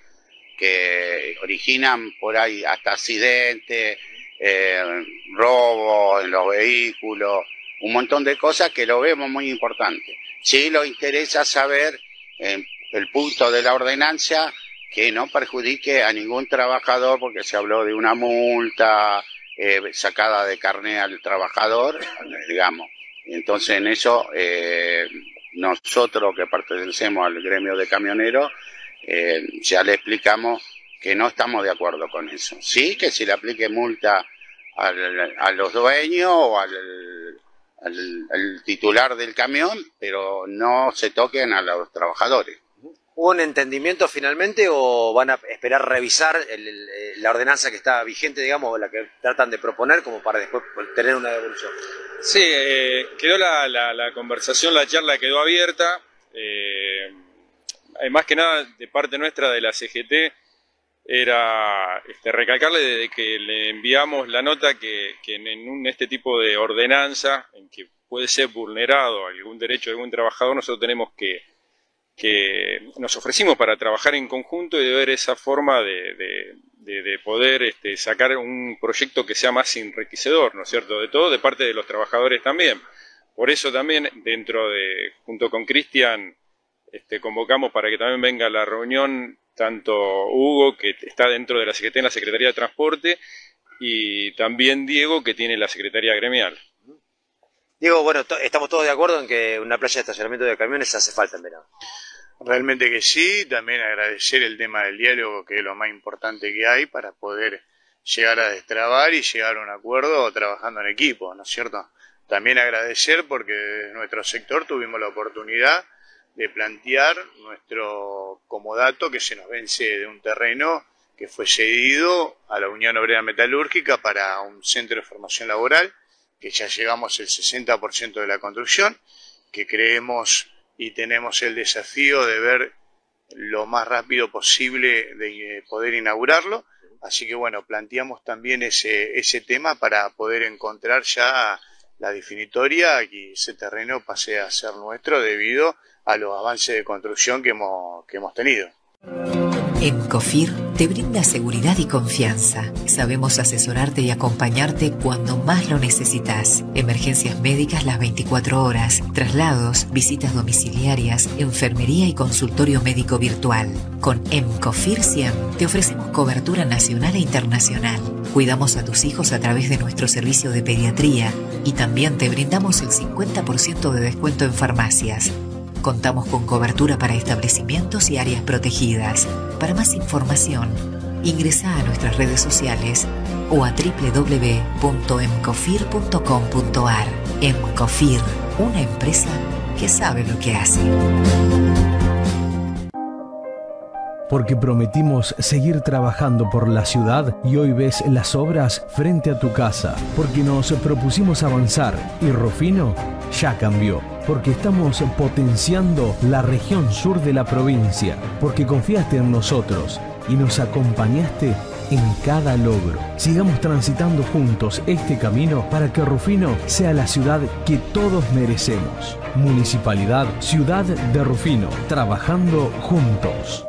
que originan por ahí hasta accidentes, eh, robos en los vehículos, un montón de cosas que lo vemos muy importante. Sí, nos interesa saber eh, el punto de la ordenanza que no perjudique a ningún trabajador, porque se habló de una multa eh, sacada de carné al trabajador, digamos. Entonces en eso eh, nosotros que pertenecemos al gremio de camioneros eh, ya le explicamos que no estamos de acuerdo con eso. Sí, que se le aplique multa al, a los dueños o al, al, al titular del camión, pero no se toquen a los trabajadores. ¿Hubo un entendimiento finalmente o van a esperar revisar el, el, la ordenanza que está vigente, digamos, la que tratan de proponer, como para después tener una devolución? Sí, eh, quedó la, la, la conversación, la charla quedó abierta. Eh, más que nada, de parte nuestra de la C G T, era este, recalcarle desde que le enviamos la nota que, que en un, este tipo de ordenanza, en que puede ser vulnerado algún derecho de algún trabajador, nosotros tenemos que que nos ofrecimos para trabajar en conjunto y de ver esa forma de, de, de, de poder este, sacar un proyecto que sea más enriquecedor, ¿no es cierto?, de todo, de parte de los trabajadores también. Por eso también, dentro de, junto con Cristian, este, convocamos para que también venga a la reunión tanto Hugo, que está dentro de la Secretaría, en la Secretaría de Transporte, y también Diego, que tiene la Secretaría Gremial. Diego, bueno, estamos todos de acuerdo en que una playa de estacionamiento de camiones hace falta en verano. Realmente que sí, también agradecer el tema del diálogo, que es lo más importante que hay para poder llegar a destrabar y llegar a un acuerdo trabajando en equipo, ¿no es cierto? También agradecer porque desde nuestro sector tuvimos la oportunidad de plantear nuestro comodato que se nos vence de un terreno que fue cedido a la Unión Obrera Metalúrgica para un centro de formación laboral, que ya llegamos el sesenta por ciento de la construcción, que creemos y tenemos el desafío de ver lo más rápido posible de poder inaugurarlo. Así que bueno, planteamos también ese, ese tema para poder encontrar ya la definitoria y que ese terreno pase a ser nuestro debido a los avances de construcción que hemos, que hemos tenido. EMCOFIR te brinda seguridad y confianza. Sabemos asesorarte y acompañarte cuando más lo necesitas. Emergencias médicas las veinticuatro horas, traslados, visitas domiciliarias, enfermería y consultorio médico virtual. Con EMCOFIR cien te ofrecemos cobertura nacional e internacional. Cuidamos a tus hijos a través de nuestro servicio de pediatría y también te brindamos el cincuenta por ciento de descuento en farmacias. Contamos con cobertura para establecimientos y áreas protegidas. Para más información, ingresa a nuestras redes sociales o a doble u doble u doble u punto emcofir punto com punto a r. EMCOFIR, una empresa que sabe lo que hace. Porque prometimos seguir trabajando por la ciudad y hoy ves las obras frente a tu casa. Porque nos propusimos avanzar y Rufino ya cambió. Porque estamos potenciando la región sur de la provincia. Porque confiaste en nosotros y nos acompañaste en cada logro. Sigamos transitando juntos este camino para que Rufino sea la ciudad que todos merecemos. Municipalidad Ciudad de Rufino, trabajando juntos.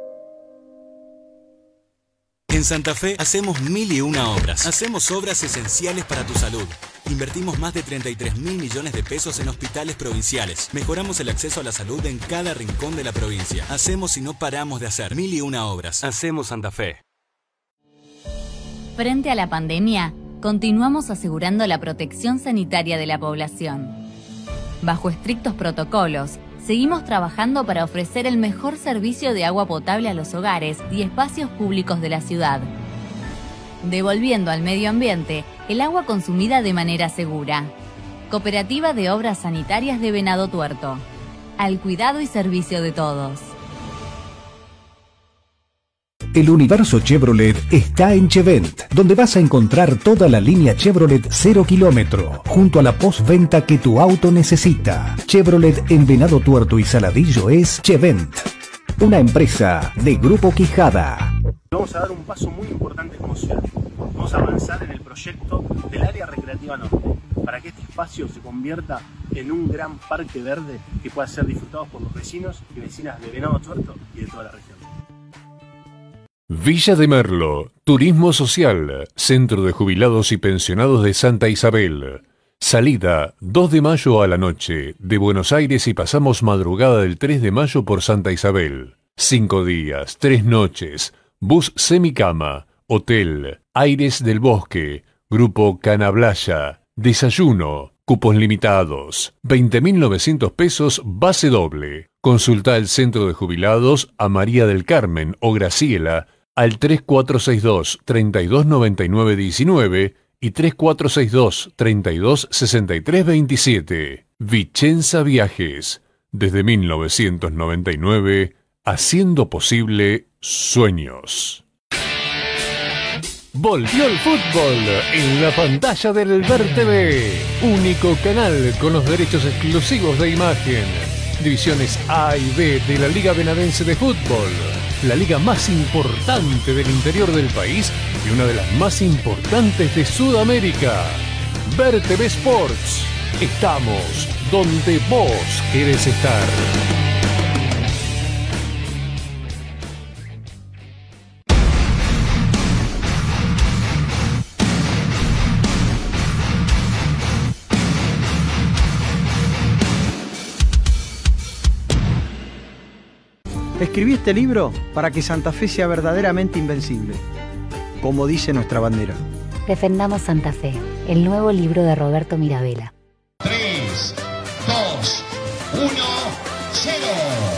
En Santa Fe hacemos mil y una obras. Hacemos obras esenciales para tu salud. Invertimos más de treinta y tres mil millones de pesos en hospitales provinciales. Mejoramos el acceso a la salud en cada rincón de la provincia. Hacemos y no paramos de hacer mil y una obras. Hacemos Santa Fe. Frente a la pandemia, continuamos asegurando la protección sanitaria de la población. Bajo estrictos protocolos, seguimos trabajando para ofrecer el mejor servicio de agua potable a los hogares y espacios públicos de la ciudad, devolviendo al medio ambiente el agua consumida de manera segura. Cooperativa de Obras Sanitarias de Venado Tuerto, al cuidado y servicio de todos. El universo Chevrolet está en Chevent, donde vas a encontrar toda la línea Chevrolet cero kilómetro, junto a la postventa que tu auto necesita. Chevrolet en Venado Tuerto y Saladillo es Chevent, una empresa de Grupo Quijada. Vamos a dar un paso muy importante como ciudad. Vamos a avanzar en el proyecto del área recreativa norte, para que este espacio se convierta en un gran parque verde que pueda ser disfrutado por los vecinos y vecinas de Venado Tuerto y de toda la región. Villa de Merlo, Turismo Social, Centro de Jubilados y Pensionados de Santa Isabel. Salida dos de mayo a la noche, de Buenos Aires y pasamos madrugada del tres de mayo por Santa Isabel. Cinco días, tres noches, bus semicama, hotel, Aires del Bosque, Grupo Canablaya, desayuno, cupos limitados, veinte mil novecientos pesos base doble. Consulta el Centro de Jubilados a María del Carmen o Graciela al tres cuatro seis dos, tres dos nueve nueve uno nueve y tres cuatro seis dos, tres dos seis tres dos siete. Vicenza Viajes, desde mil novecientos noventa y nueve, haciendo posible sueños. Volvió el fútbol en la pantalla del Ver T V, único canal con los derechos exclusivos de imagen. Divisiones A y B de la Liga Venadense de Fútbol, la liga más importante del interior del país y una de las más importantes de Sudamérica. Ver T V Sports. Estamos donde vos querés estar. Escribí este libro para que Santa Fe sea verdaderamente invencible, como dice nuestra bandera. Defendamos Santa Fe, el nuevo libro de Roberto Mirabella. tres, dos, uno, cero.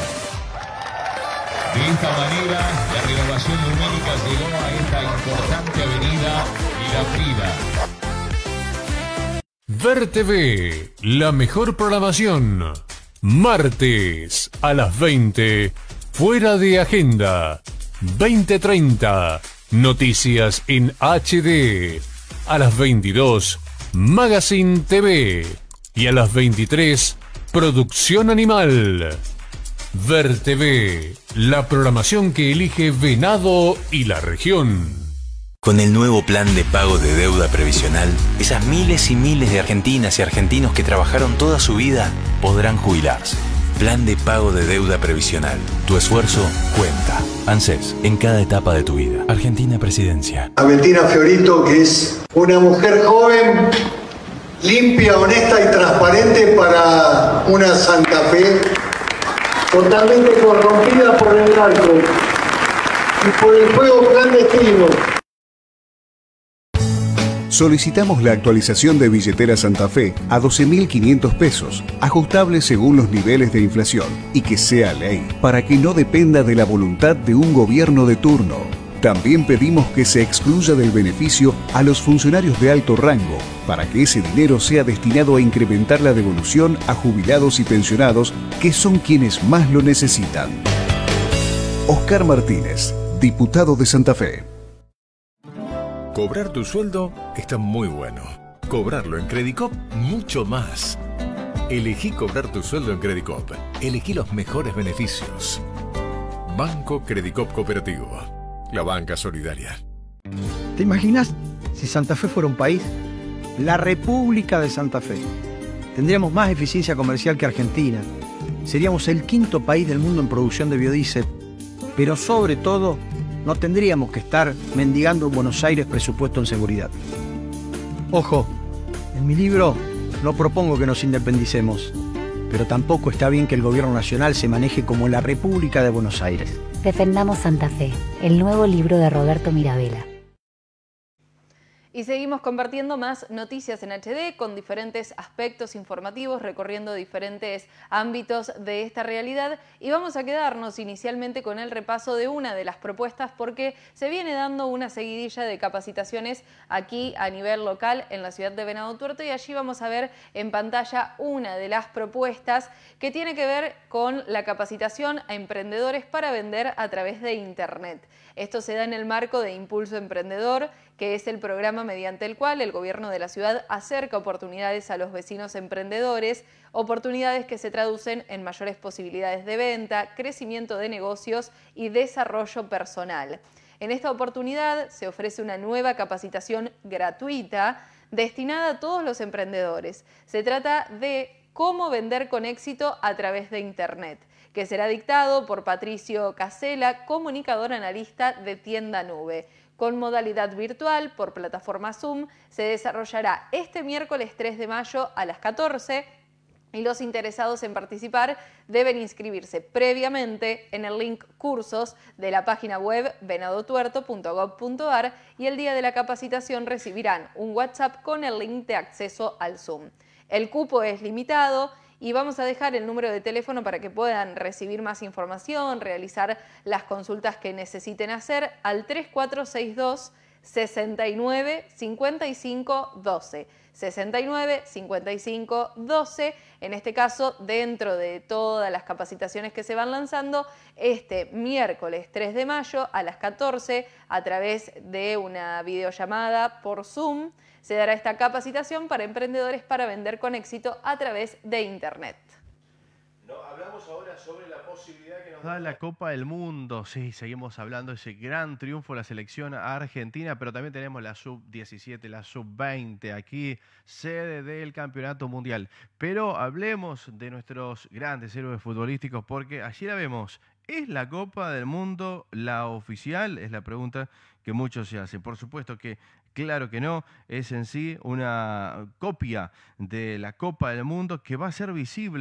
De esta manera, la renovación numérica llegó a esta importante avenida y la Frida. Ver T V, la mejor programación. Martes a las veinte, fuera de agenda. veinte treinta, noticias en H D. A las veintidós, Magazine T V. Y a las veintitrés, Producción Animal. Ver T V, la programación que elige Venado y la región. Con el nuevo plan de pago de deuda previsional, esas miles y miles de argentinas y argentinos que trabajaron toda su vida podrán jubilarse. Plan de pago de deuda previsional. Tu esfuerzo cuenta. ANSES, en cada etapa de tu vida. Argentina Presidencia. A Bettina Fiorito, que es una mujer joven, limpia, honesta y transparente para una Santa Fe totalmente corrompida por el narco y por el juego clandestino. Solicitamos la actualización de billetera Santa Fe a doce mil quinientos pesos, ajustable según los niveles de inflación, y que sea ley, para que no dependa de la voluntad de un gobierno de turno. También pedimos que se excluya del beneficio a los funcionarios de alto rango, para que ese dinero sea destinado a incrementar la devolución a jubilados y pensionados, que son quienes más lo necesitan. Oscar Martínez, diputado de Santa Fe. Cobrar tu sueldo está muy bueno. Cobrarlo en Credicop, mucho más. Elegí cobrar tu sueldo en Credicop. Elegí los mejores beneficios. Banco Credicop Cooperativo. La banca solidaria. ¿Te imaginas si Santa Fe fuera un país? La República de Santa Fe. Tendríamos más eficiencia comercial que Argentina. Seríamos el quinto país del mundo en producción de biodiesel. Pero sobre todo, no tendríamos que estar mendigando en Buenos Aires presupuesto en seguridad. Ojo, en mi libro no propongo que nos independicemos, pero tampoco está bien que el gobierno nacional se maneje como la República de Buenos Aires. Defendamos Santa Fe, el nuevo libro de Roberto Mirabella. Y seguimos compartiendo más noticias en H D con diferentes aspectos informativos, recorriendo diferentes ámbitos de esta realidad. Y vamos a quedarnos inicialmente con el repaso de una de las propuestas porque se viene dando una seguidilla de capacitaciones aquí a nivel local en la ciudad de Venado Tuerto, y allí vamos a ver en pantalla una de las propuestas que tiene que ver con la capacitación a emprendedores para vender a través de Internet. Esto se da en el marco de Impulso Emprendedor, que es el programa mediante el cual el gobierno de la ciudad acerca oportunidades a los vecinos emprendedores, oportunidades que se traducen en mayores posibilidades de venta, crecimiento de negocios y desarrollo personal. En esta oportunidad se ofrece una nueva capacitación gratuita destinada a todos los emprendedores. Se trata de cómo vender con éxito a través de Internet, que será dictado por Patricio Casela, comunicador analista de Tienda Nube. Con modalidad virtual por plataforma Zoom, se desarrollará este miércoles tres de mayo a las catorce y los interesados en participar deben inscribirse previamente en el link cursos de la página web venado tuerto punto gob punto ar y el día de la capacitación recibirán un WhatsApp con el link de acceso al Zoom. El cupo es limitado y vamos a dejar el número de teléfono para que puedan recibir más información, realizar las consultas que necesiten hacer al tres cuatro seis dos, seis nueve, cinco cinco uno dos. sesenta y nueve, cincuenta y cinco, doce. En este caso, dentro de todas las capacitaciones que se van lanzando, este miércoles tres de mayo a las catorce, a través de una videollamada por Zoom, se dará esta capacitación para emprendedores para vender con éxito a través de Internet. No, hablamos ahora sobre la posibilidad que nos da la Copa del Mundo. Sí, seguimos hablando de ese gran triunfo de la selección argentina, pero también tenemos la sub diecisiete, la sub veinte, aquí sede del Campeonato Mundial. Pero hablemos de nuestros grandes héroes futbolísticos porque allí la vemos. ¿Es la Copa del Mundo la oficial? Es la pregunta que muchos se hacen. Por supuesto que claro que no, es en sí una copia de la Copa del Mundo que va a ser visible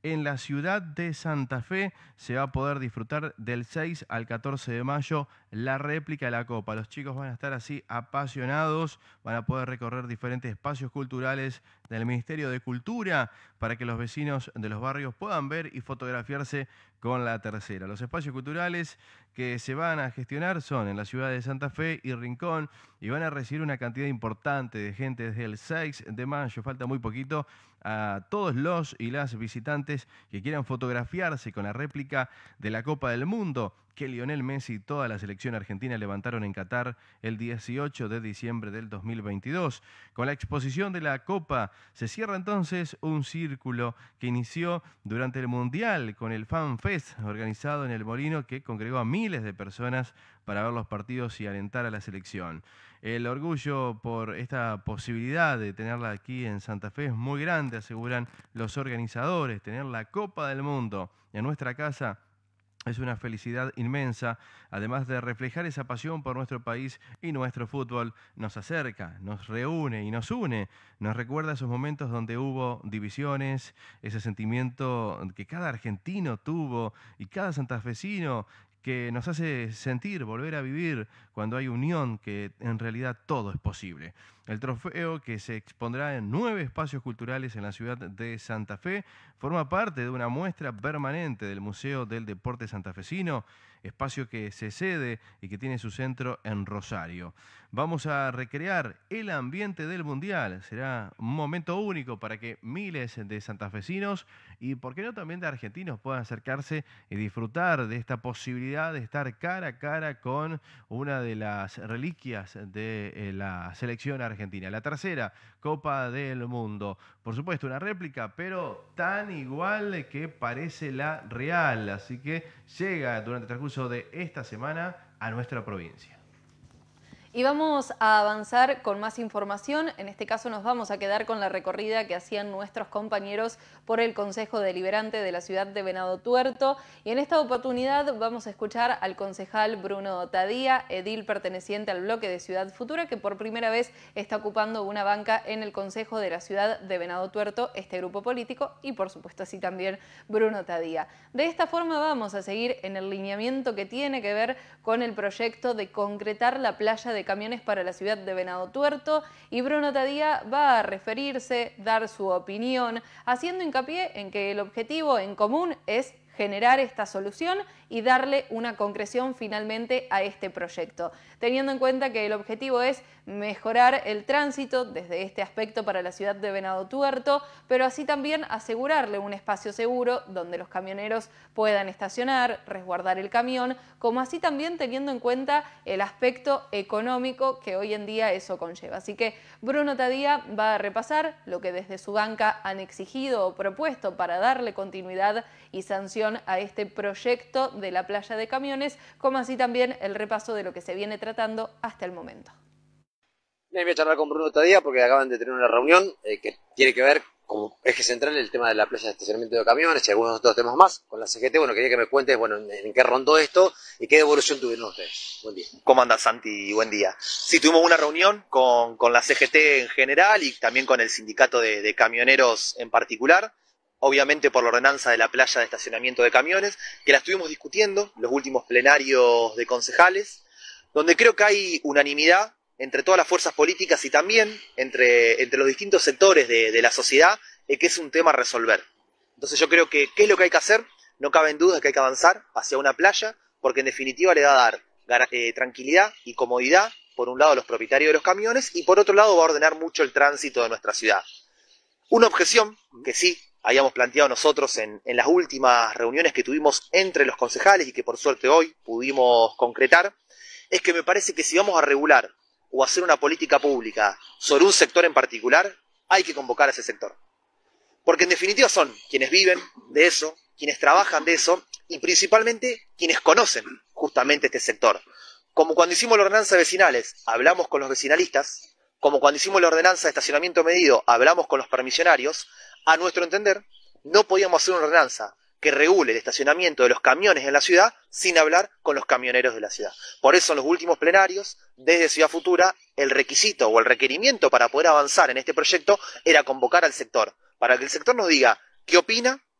en la ciudad de Santa Fe. Se va a poder disfrutar del seis al catorce de mayo la réplica de la Copa. Los chicos van a estar así apasionados, van a poder recorrer diferentes espacios culturales del Ministerio de Cultura para que los vecinos de los barrios puedan ver y fotografiarse con la tercera. Los espacios culturales que se van a gestionar son en la ciudad de Santa Fe y Rincón y van a recibir una cantidad importante de gente desde el seis de mayo, falta muy poquito, a todos los y las visitantes que quieran fotografiarse con la réplica de la Copa del Mundo que Lionel Messi y toda la selección argentina levantaron en Qatar el dieciocho de diciembre del dos mil veintidós. Con la exposición de la Copa se cierra entonces un círculo que inició durante el Mundial con el Fan Fest organizado en El Molino, que congregó a miles de personas para ver los partidos y alentar a la selección. El orgullo por esta posibilidad de tenerla aquí en Santa Fe es muy grande, aseguran los organizadores. Tener la Copa del Mundo en nuestra casa es una felicidad inmensa, además de reflejar esa pasión por nuestro país y nuestro fútbol. Nos acerca, nos reúne y nos une, nos recuerda esos momentos donde hubo divisiones, ese sentimiento que cada argentino tuvo y cada santafesino, que nos hace sentir, volver a vivir cuando hay unión, que en realidad todo es posible. El trofeo, que se expondrá en nueve espacios culturales en la ciudad de Santa Fe, forma parte de una muestra permanente del Museo del Deporte Santafesino, espacio que se cede y que tiene su centro en Rosario. Vamos a recrear el ambiente del Mundial. Será un momento único para que miles de santafesinos y, por qué no, también de argentinos puedan acercarse y disfrutar de esta posibilidad de estar cara a cara con una de las reliquias de la selección argentina. La tercera Copa del Mundo. Por supuesto, una réplica, pero tan igual que parece la real. Así que llega durante el transcurso de esta semana a nuestra provincia. Y vamos a avanzar con más información. En este caso nos vamos a quedar con la recorrida que hacían nuestros compañeros por el Consejo Deliberante de la ciudad de Venado Tuerto. Y en esta oportunidad vamos a escuchar al concejal Bruno Tadía, edil perteneciente al bloque de Ciudad Futura, que por primera vez está ocupando una banca en el Consejo de la ciudad de Venado Tuerto, este grupo político, y por supuesto así también Bruno Tadía. De esta forma vamos a seguir en el lineamiento que tiene que ver con el proyecto de concretar la playa de camiones para la ciudad de Venado Tuerto, y Bruno Tadía va a referirse, dar su opinión, haciendo hincapié en que el objetivo en común es generar esta solución y darle una concreción finalmente a este proyecto, teniendo en cuenta que el objetivo es mejorar el tránsito desde este aspecto para la ciudad de Venado Tuerto, pero así también asegurarle un espacio seguro donde los camioneros puedan estacionar, resguardar el camión, como así también teniendo en cuenta el aspecto económico que hoy en día eso conlleva. Así que Bruno Tadía va a repasar lo que desde su banca han exigido o propuesto para darle continuidad y sanción a este proyecto de la playa de camiones, como así también el repaso de lo que se viene tratando hasta el momento. Me voy a charlar con Bruno Tadía porque acaban de tener una reunión eh, que tiene que ver como eje central el tema de la playa de estacionamiento de camiones y algunos otros temas más con la C G T. Bueno, quería que me cuentes bueno, en, en qué rondó esto y qué devolución tuvieron ustedes. Buen día. ¿Cómo andas, Santi? Buen día. Sí, tuvimos una reunión con, con la C G T en general y también con el sindicato de, de camioneros en particular. Obviamente por la ordenanza de la playa de estacionamiento de camiones, que la estuvimos discutiendo en los últimos plenarios de concejales, donde creo que hay unanimidad entre todas las fuerzas políticas y también entre, entre los distintos sectores de, de la sociedad, eh, que es un tema a resolver. Entonces yo creo que, ¿qué es lo que hay que hacer? No cabe en duda que hay que avanzar hacia una playa, porque en definitiva le va a dar eh, tranquilidad y comodidad, por un lado a los propietarios de los camiones, y por otro lado va a ordenar mucho el tránsito de nuestra ciudad. Una objeción, que sí habíamos planteado nosotros en, en las últimas reuniones que tuvimos entre los concejales y que por suerte hoy pudimos concretar, es que me parece que si vamos a regular o hacer una política pública sobre un sector en particular, hay que convocar a ese sector. Porque en definitiva son quienes viven de eso, quienes trabajan de eso y principalmente quienes conocen justamente este sector. Como cuando hicimos la ordenanza de vecinales, hablamos con los vecinalistas, como cuando hicimos la ordenanza de estacionamiento medido, hablamos con los permisionarios. A nuestro entender, no podíamos hacer una ordenanza que regule el estacionamiento de los camiones en la ciudad sin hablar con los camioneros de la ciudad. Por eso en los últimos plenarios, desde Ciudad Futura, el requisito o el requerimiento para poder avanzar en este proyecto era convocar al sector, para que el sector nos diga qué opina,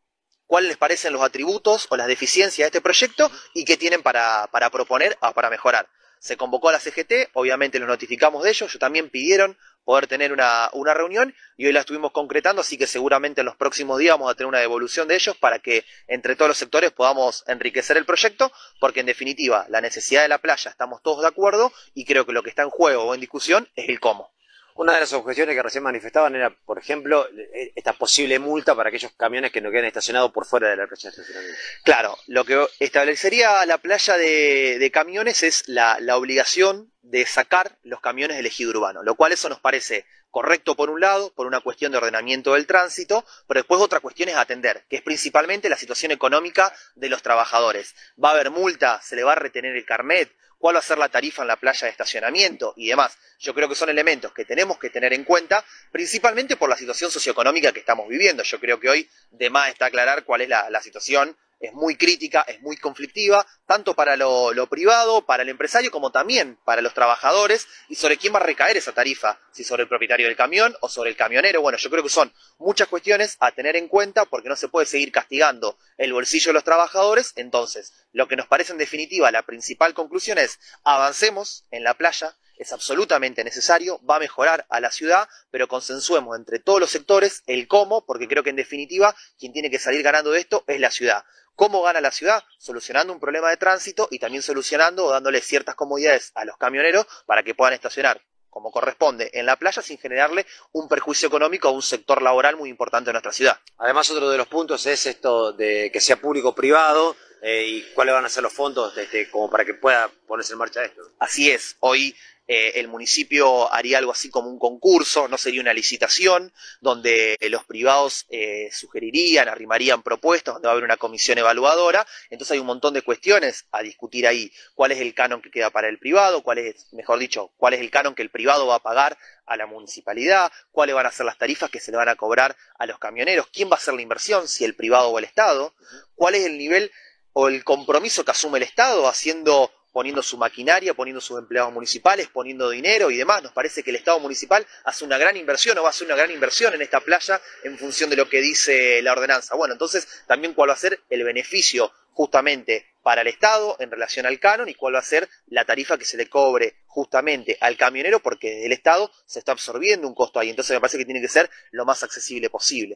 cuáles les parecen los atributos o las deficiencias de este proyecto y qué tienen para, para proponer o para mejorar. Se convocó a la C G T, obviamente los notificamos de ello, ellos también pidieron poder tener una, una reunión y hoy la estuvimos concretando, así que seguramente en los próximos días vamos a tener una devolución de ellos para que entre todos los sectores podamos enriquecer el proyecto, porque en definitiva la necesidad de la playa estamos todos de acuerdo y creo que lo que está en juego o en discusión es el cómo. Una de las objeciones que recién manifestaban era, por ejemplo, esta posible multa para aquellos camiones que no queden estacionados por fuera de la playa de estacionamiento. Claro, lo que establecería la playa de, de camiones es la, la obligación de sacar los camiones del ejido urbano, lo cual eso nos parece correcto por un lado, por una cuestión de ordenamiento del tránsito, pero después otra cuestión es atender, que es principalmente la situación económica de los trabajadores. ¿Va a haber multa? ¿Se le va a retener el carnet? ¿Cuál va a ser la tarifa en la playa de estacionamiento? Y demás. Yo creo que son elementos que tenemos que tener en cuenta, principalmente por la situación socioeconómica que estamos viviendo. Yo creo que hoy de más está aclarar cuál es la, la situación. Es muy crítica, es muy conflictiva, tanto para lo, lo privado, para el empresario, como también para los trabajadores, y sobre quién va a recaer esa tarifa, si sobre el propietario del camión o sobre el camionero. Bueno, yo creo que son muchas cuestiones a tener en cuenta, porque no se puede seguir castigando el bolsillo de los trabajadores. Entonces, lo que nos parece en definitiva la principal conclusión es: avancemos en la playa, es absolutamente necesario, va a mejorar a la ciudad, pero consensuemos entre todos los sectores el cómo, porque creo que en definitiva quien tiene que salir ganando de esto es la ciudad. ¿Cómo gana la ciudad? Solucionando un problema de tránsito y también solucionando o dándole ciertas comodidades a los camioneros para que puedan estacionar como corresponde en la playa sin generarle un perjuicio económico a un sector laboral muy importante de nuestra ciudad. Además, otro de los puntos es esto de que sea público-privado eh, y cuáles van a ser los fondos este, como para que pueda ponerse en marcha esto. Así es, hoy eh, el municipio haría algo así como un concurso, no sería una licitación, donde los privados eh, sugerirían, arrimarían propuestas, donde va a haber una comisión evaluadora. Entonces hay un montón de cuestiones a discutir ahí. ¿Cuál es el canon que queda para el privado? ¿Cuál es, mejor dicho, cuál es el canon que el privado va a pagar a la municipalidad? ¿Cuáles van a ser las tarifas que se le van a cobrar a los camioneros? ¿Quién va a hacer la inversión? ¿Si el privado o el Estado? ¿Cuál es el nivel o el compromiso que asume el Estado haciendo, poniendo su maquinaria, poniendo sus empleados municipales, poniendo dinero y demás? Nos parece que el Estado municipal hace una gran inversión o va a hacer una gran inversión en esta playa en función de lo que dice la ordenanza. Bueno, entonces también cuál va a ser el beneficio justamente para el Estado en relación al canon y cuál va a ser la tarifa que se le cobre justamente al camionero, porque desde el Estado se está absorbiendo un costo ahí. Entonces me parece que tiene que ser lo más accesible posible.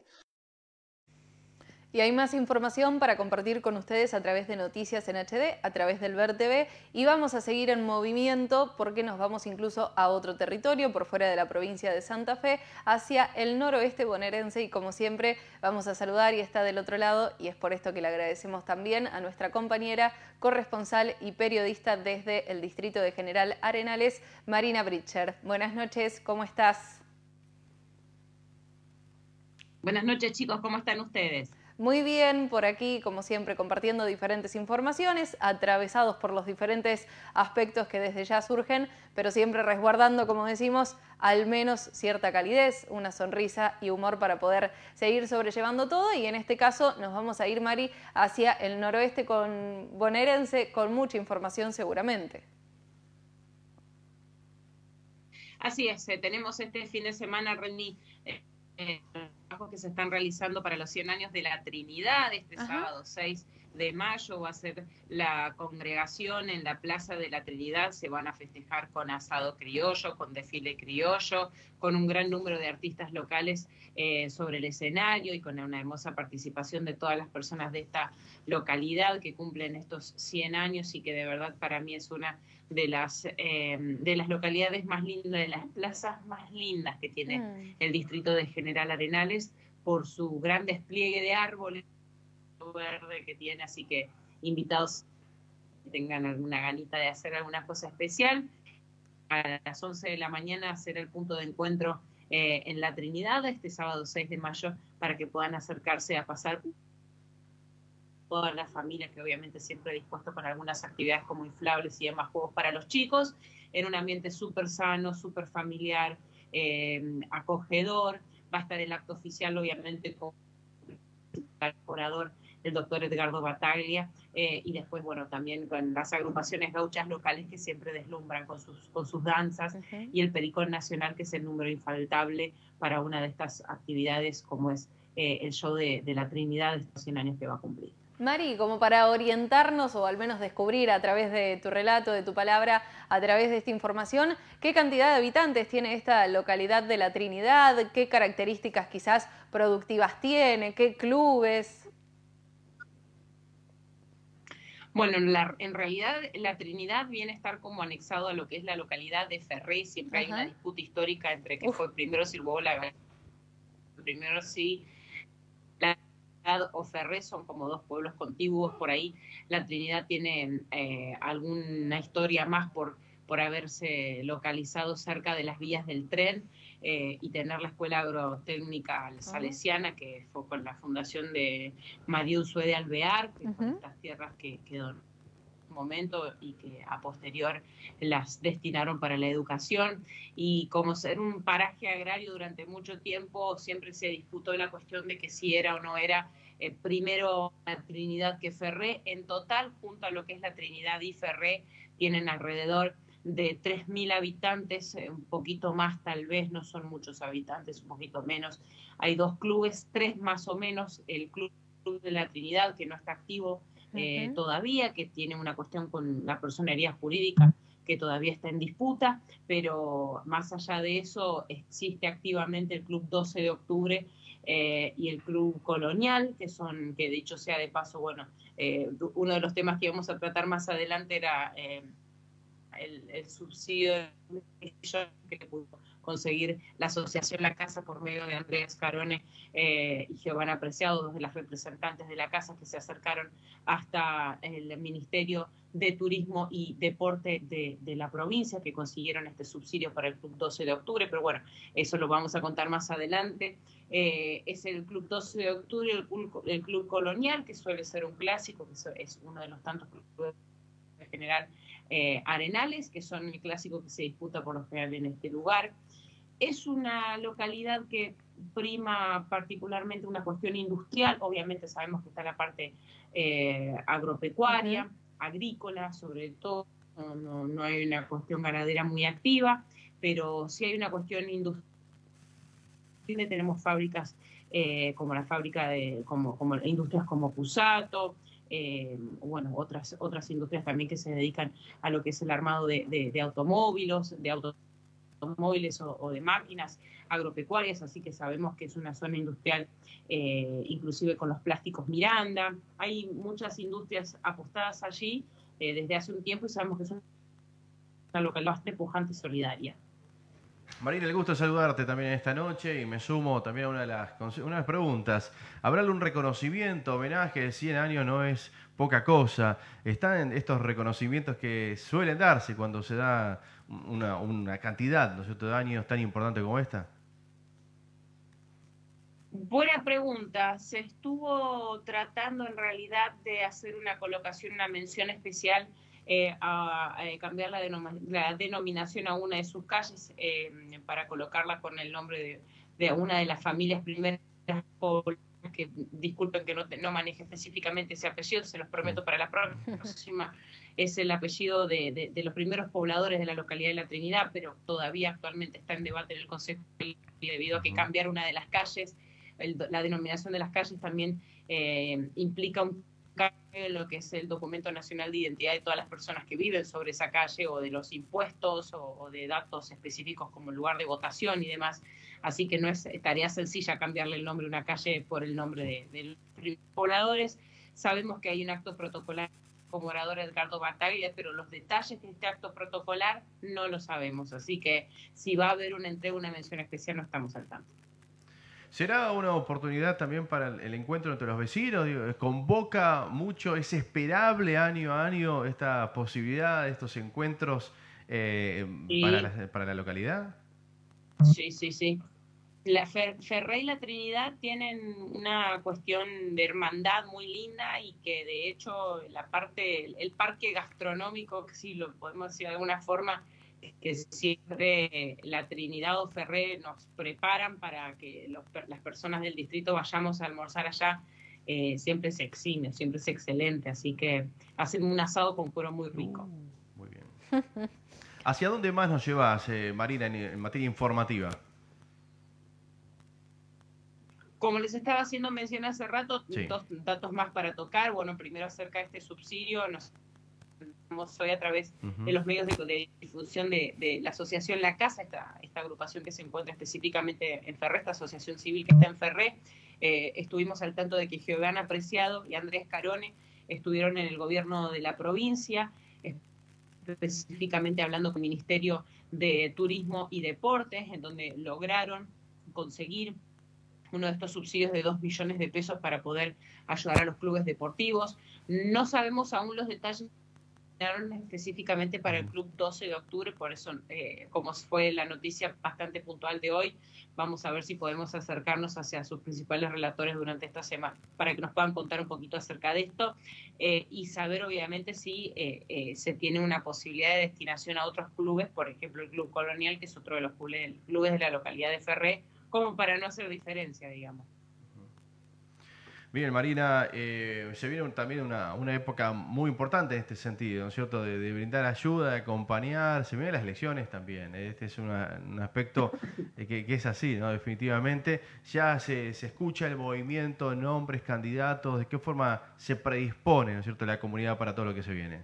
Y hay más información para compartir con ustedes a través de Noticias en H D, a través del Ver T V, y vamos a seguir en movimiento porque nos vamos incluso a otro territorio por fuera de la provincia de Santa Fe, hacia el noroeste bonaerense, y como siempre vamos a saludar y está del otro lado, y es por esto que le agradecemos también a nuestra compañera corresponsal y periodista desde el distrito de General Arenales, Marina Britcher. Buenas noches, ¿cómo estás? Buenas noches, chicos, ¿cómo están ustedes? Muy bien, por aquí, como siempre, compartiendo diferentes informaciones, atravesados por los diferentes aspectos que desde ya surgen, pero siempre resguardando, como decimos, al menos cierta calidez, una sonrisa y humor para poder seguir sobrellevando todo. Y en este caso nos vamos a ir, Mari, hacia el noroeste con bonaerense, con mucha información seguramente. Así es, eh, tenemos este fin de semana, Renny, eh, Eh, trabajos que se están realizando para los cien años de la Trinidad. Este Ajá. sábado seis de mayo va a ser la congregación en la Plaza de la Trinidad. Se van a festejar con asado criollo, con desfile criollo, con un gran número de artistas locales eh, sobre el escenario y con una hermosa participación de todas las personas de esta localidad que cumplen estos cien años y que de verdad para mí es una de las eh, de las localidades más lindas, de las plazas más lindas que tiene mm. el distrito de General Arenales, por su gran despliegue de árboles verde que tiene, así que invitados que tengan alguna ganita de hacer alguna cosa especial. A las once de la mañana será el punto de encuentro eh, en la Trinidad este sábado seis de mayo para que puedan acercarse a pasar toda la familia, que obviamente siempre dispuesto con algunas actividades como inflables y demás juegos para los chicos, en un ambiente súper sano, súper familiar, eh, acogedor. Va a estar el acto oficial, obviamente, con el orador, el doctor Edgardo Bataglia, eh, y después, bueno, también con las agrupaciones gauchas locales que siempre deslumbran con sus, con sus danzas, uh-huh. y el Pericón Nacional, que es el número infaltable para una de estas actividades como es eh, el show de, de la Trinidad de estos cien años que va a cumplir. Mari, como para orientarnos o al menos descubrir a través de tu relato, de tu palabra, a través de esta información, ¿qué cantidad de habitantes tiene esta localidad de la Trinidad? ¿Qué características quizás productivas tiene? ¿Qué clubes? Bueno, la, en realidad la Trinidad viene a estar como anexado a lo que es la localidad de Ferré. Siempre Ajá. hay una disputa histórica entre que Uf. fue primero si hubo la primero si la o Ferré, son como dos pueblos contiguos por ahí. La Trinidad tiene eh, alguna historia más por, por haberse localizado cerca de las vías del tren eh, y tener la Escuela Agrotécnica Salesiana, uh-huh. que fue con la fundación de Mariú Suede Alvear, que uh-huh. fueron estas tierras que quedó en un momento y que a posterior las destinaron para la educación. Y como ser un paraje agrario durante mucho tiempo, siempre se disputó la cuestión de que si era o no era eh, primero la Trinidad que Ferré. En total, junto a lo que es la Trinidad y Ferré, tienen alrededor de tres mil habitantes, eh, un poquito más tal vez, no son muchos habitantes, un poquito menos. Hay dos clubes, tres más o menos, el Club de la Trinidad, que no está activo eh, uh-huh. todavía, que tiene una cuestión con la personería jurídica que todavía está en disputa, pero más allá de eso existe activamente el Club doce de octubre eh, y el Club Colonial, que son, que dicho sea de paso, bueno, eh, uno de los temas que vamos a tratar más adelante era eh, el, el subsidio que pudo conseguir la Asociación La Casa por medio de Andrés Carone eh, y Giovanna Preciado, dos de las representantes de la Casa que se acercaron hasta el Ministerio de Turismo y Deporte de, de la provincia, que consiguieron este subsidio para el Club doce de octubre, pero bueno, eso lo vamos a contar más adelante. Eh, es el Club doce de octubre, el, el Club Colonial, que suele ser un clásico, que es uno de los tantos clubes de general eh, Arenales, que son el clásico que se disputa por lo general en este lugar. Es una localidad que prima particularmente una cuestión industrial. Obviamente sabemos que está la parte eh, agropecuaria, uh-huh. agrícola sobre todo, no, no, no hay una cuestión ganadera muy activa, pero sí hay una cuestión industrial. Tenemos fábricas eh, como la fábrica de, como, como industrias como Cusato, eh, bueno, otras, otras industrias también que se dedican a lo que es el armado de, de, de automóviles, de autos automóviles o, o de máquinas agropecuarias, así que sabemos que es una zona industrial, eh, inclusive con los plásticos Miranda. Hay muchas industrias apostadas allí eh, desde hace un tiempo y sabemos que es una localidad bastante pujante y solidaria. Marina, el gusto de saludarte también esta noche y me sumo también a una de las, una de las preguntas. ¿Habrá algún reconocimiento, homenaje de cien años? No es poca cosa. ¿Están estos reconocimientos que suelen darse cuando se da una, una cantidad, ¿no es cierto?, de años tan importante como esta? Buena pregunta. Se estuvo tratando en realidad de hacer una colocación, una mención especial Eh, a, a cambiar la, denom la denominación a una de sus calles eh, para colocarla con el nombre de, de una de las familias primeras pobladas, que disculpen que no, te, no maneje específicamente ese apellido, se los prometo para la próxima, es el apellido de, de, de los primeros pobladores de la localidad de La Trinidad, pero todavía actualmente está en debate en el Consejo debido a que cambiar una de las calles, el, la denominación de las calles también eh, implica un en lo que es el documento nacional de identidad de todas las personas que viven sobre esa calle, o de los impuestos o, o de datos específicos como el lugar de votación y demás. Así que no es tarea sencilla cambiarle el nombre a una calle por el nombre de, de los pobladores. Sabemos que hay un acto protocolar como orador Edgardo Bataglia, pero los detalles de este acto protocolar no lo sabemos. Así que si va a haber una entrega, una mención especial, no estamos al tanto. ¿Será una oportunidad también para el encuentro entre los vecinos? Digo, ¿convoca mucho, es esperable año a año esta posibilidad de estos encuentros eh, sí. para, la, para la localidad? Sí, sí, sí. La Fer, Ferré y la Trinidad tienen una cuestión de hermandad muy linda y que de hecho la parte, el, el parque gastronómico, si lo podemos decir de alguna forma, que siempre la Trinidad o Ferré nos preparan para que los, las personas del distrito vayamos a almorzar allá, eh, siempre es eximio, siempre es excelente, así que hacen un asado con cuero muy rico. Uh, muy bien. ¿Hacia dónde más nos llevas, eh, Marina, en, en materia informativa? Como les estaba haciendo mención hace rato, sí. dos datos más para tocar. Bueno, primero acerca de este subsidio, nos vamos hoy a través uh-huh. de los medios de, de difusión de, de la asociación La Casa, esta, esta agrupación que se encuentra específicamente en Ferré, esta asociación civil que está en Ferré. Eh, estuvimos al tanto de que Giovanna Preciado y Andrés Carone estuvieron en el gobierno de la provincia, específicamente hablando con el Ministerio de Turismo y Deportes, en donde lograron conseguir uno de estos subsidios de dos millones de pesos para poder ayudar a los clubes deportivos. No sabemos aún los detalles específicamente para el Club doce de octubre, por eso, eh, como fue la noticia bastante puntual de hoy, vamos a ver si podemos acercarnos hacia sus principales relatores durante esta semana, para que nos puedan contar un poquito acerca de esto, eh, y saber obviamente si eh, eh, se tiene una posibilidad de destinación a otros clubes, por ejemplo el Club Colonial, que es otro de los clubes de la localidad de Ferré, como para no hacer diferencia, digamos. Bien, Marina, eh, se viene también una, una época muy importante en este sentido, ¿no es cierto?, de, de brindar ayuda, de acompañar, se vienen las elecciones también, este es una, un aspecto que, que es así, ¿no?, definitivamente. Ya se, se escucha el movimiento, nombres, candidatos, ¿de qué forma se predispone, ¿no es cierto?, la comunidad para todo lo que se viene?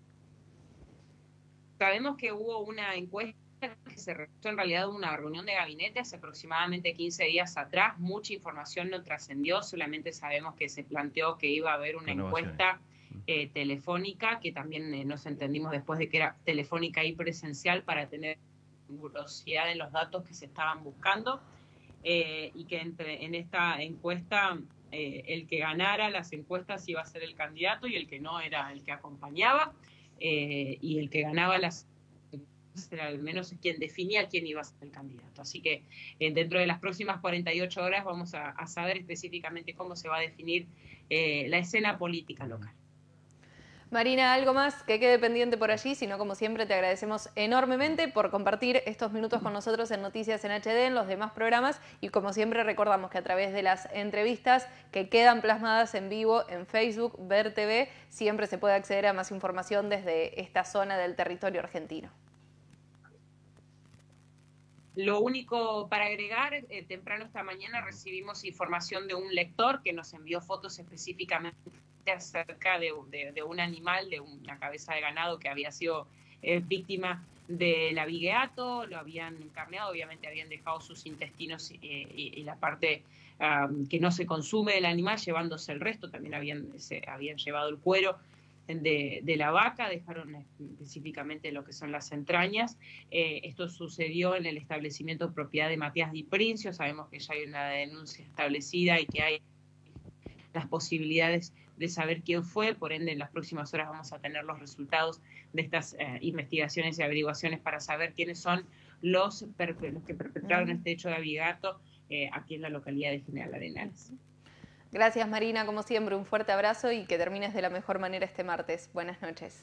Sabemos que hubo una encuesta que se realizó en realidad una reunión de gabinete hace aproximadamente quince días atrás. Mucha información no trascendió, solamente sabemos que se planteó que iba a haber una encuesta eh, telefónica, que también eh, nos entendimos después de que era telefónica y presencial para tener velocidad en los datos que se estaban buscando, eh, y que entre, en esta encuesta eh, el que ganara las encuestas iba a ser el candidato y el que no era el que acompañaba, eh, y el que ganaba las era al menos quien definía quién iba a ser el candidato. Así que eh, dentro de las próximas cuarenta y ocho horas vamos a, a saber específicamente cómo se va a definir eh, la escena política local. Marina, ¿algo más que quede pendiente por allí? Si no, como siempre, te agradecemos enormemente por compartir estos minutos con nosotros en Noticias en H D, en los demás programas, y como siempre recordamos que a través de las entrevistas que quedan plasmadas en vivo en Facebook, Ver T V, siempre se puede acceder a más información desde esta zona del territorio argentino. Lo único para agregar, eh, temprano esta mañana recibimos información de un lector que nos envió fotos específicamente acerca de, de, de un animal, de una cabeza de ganado que había sido eh, víctima del abigeato, lo habían carneado, obviamente habían dejado sus intestinos eh, y, y la parte um, que no se consume del animal, llevándose el resto, también habían, se, habían llevado el cuero De, de la vaca, dejaron específicamente lo que son las entrañas. Eh, esto sucedió en el establecimiento de propiedad de Matías Di Princio. Sabemos que ya hay una denuncia establecida y que hay las posibilidades de saber quién fue, por ende en las próximas horas vamos a tener los resultados de estas eh, investigaciones y averiguaciones para saber quiénes son los, los que perpetraron mm. este hecho de abigeato eh, aquí en la localidad de General Arenales. Gracias, Marina, como siempre, un fuerte abrazo y que termines de la mejor manera este martes. Buenas noches.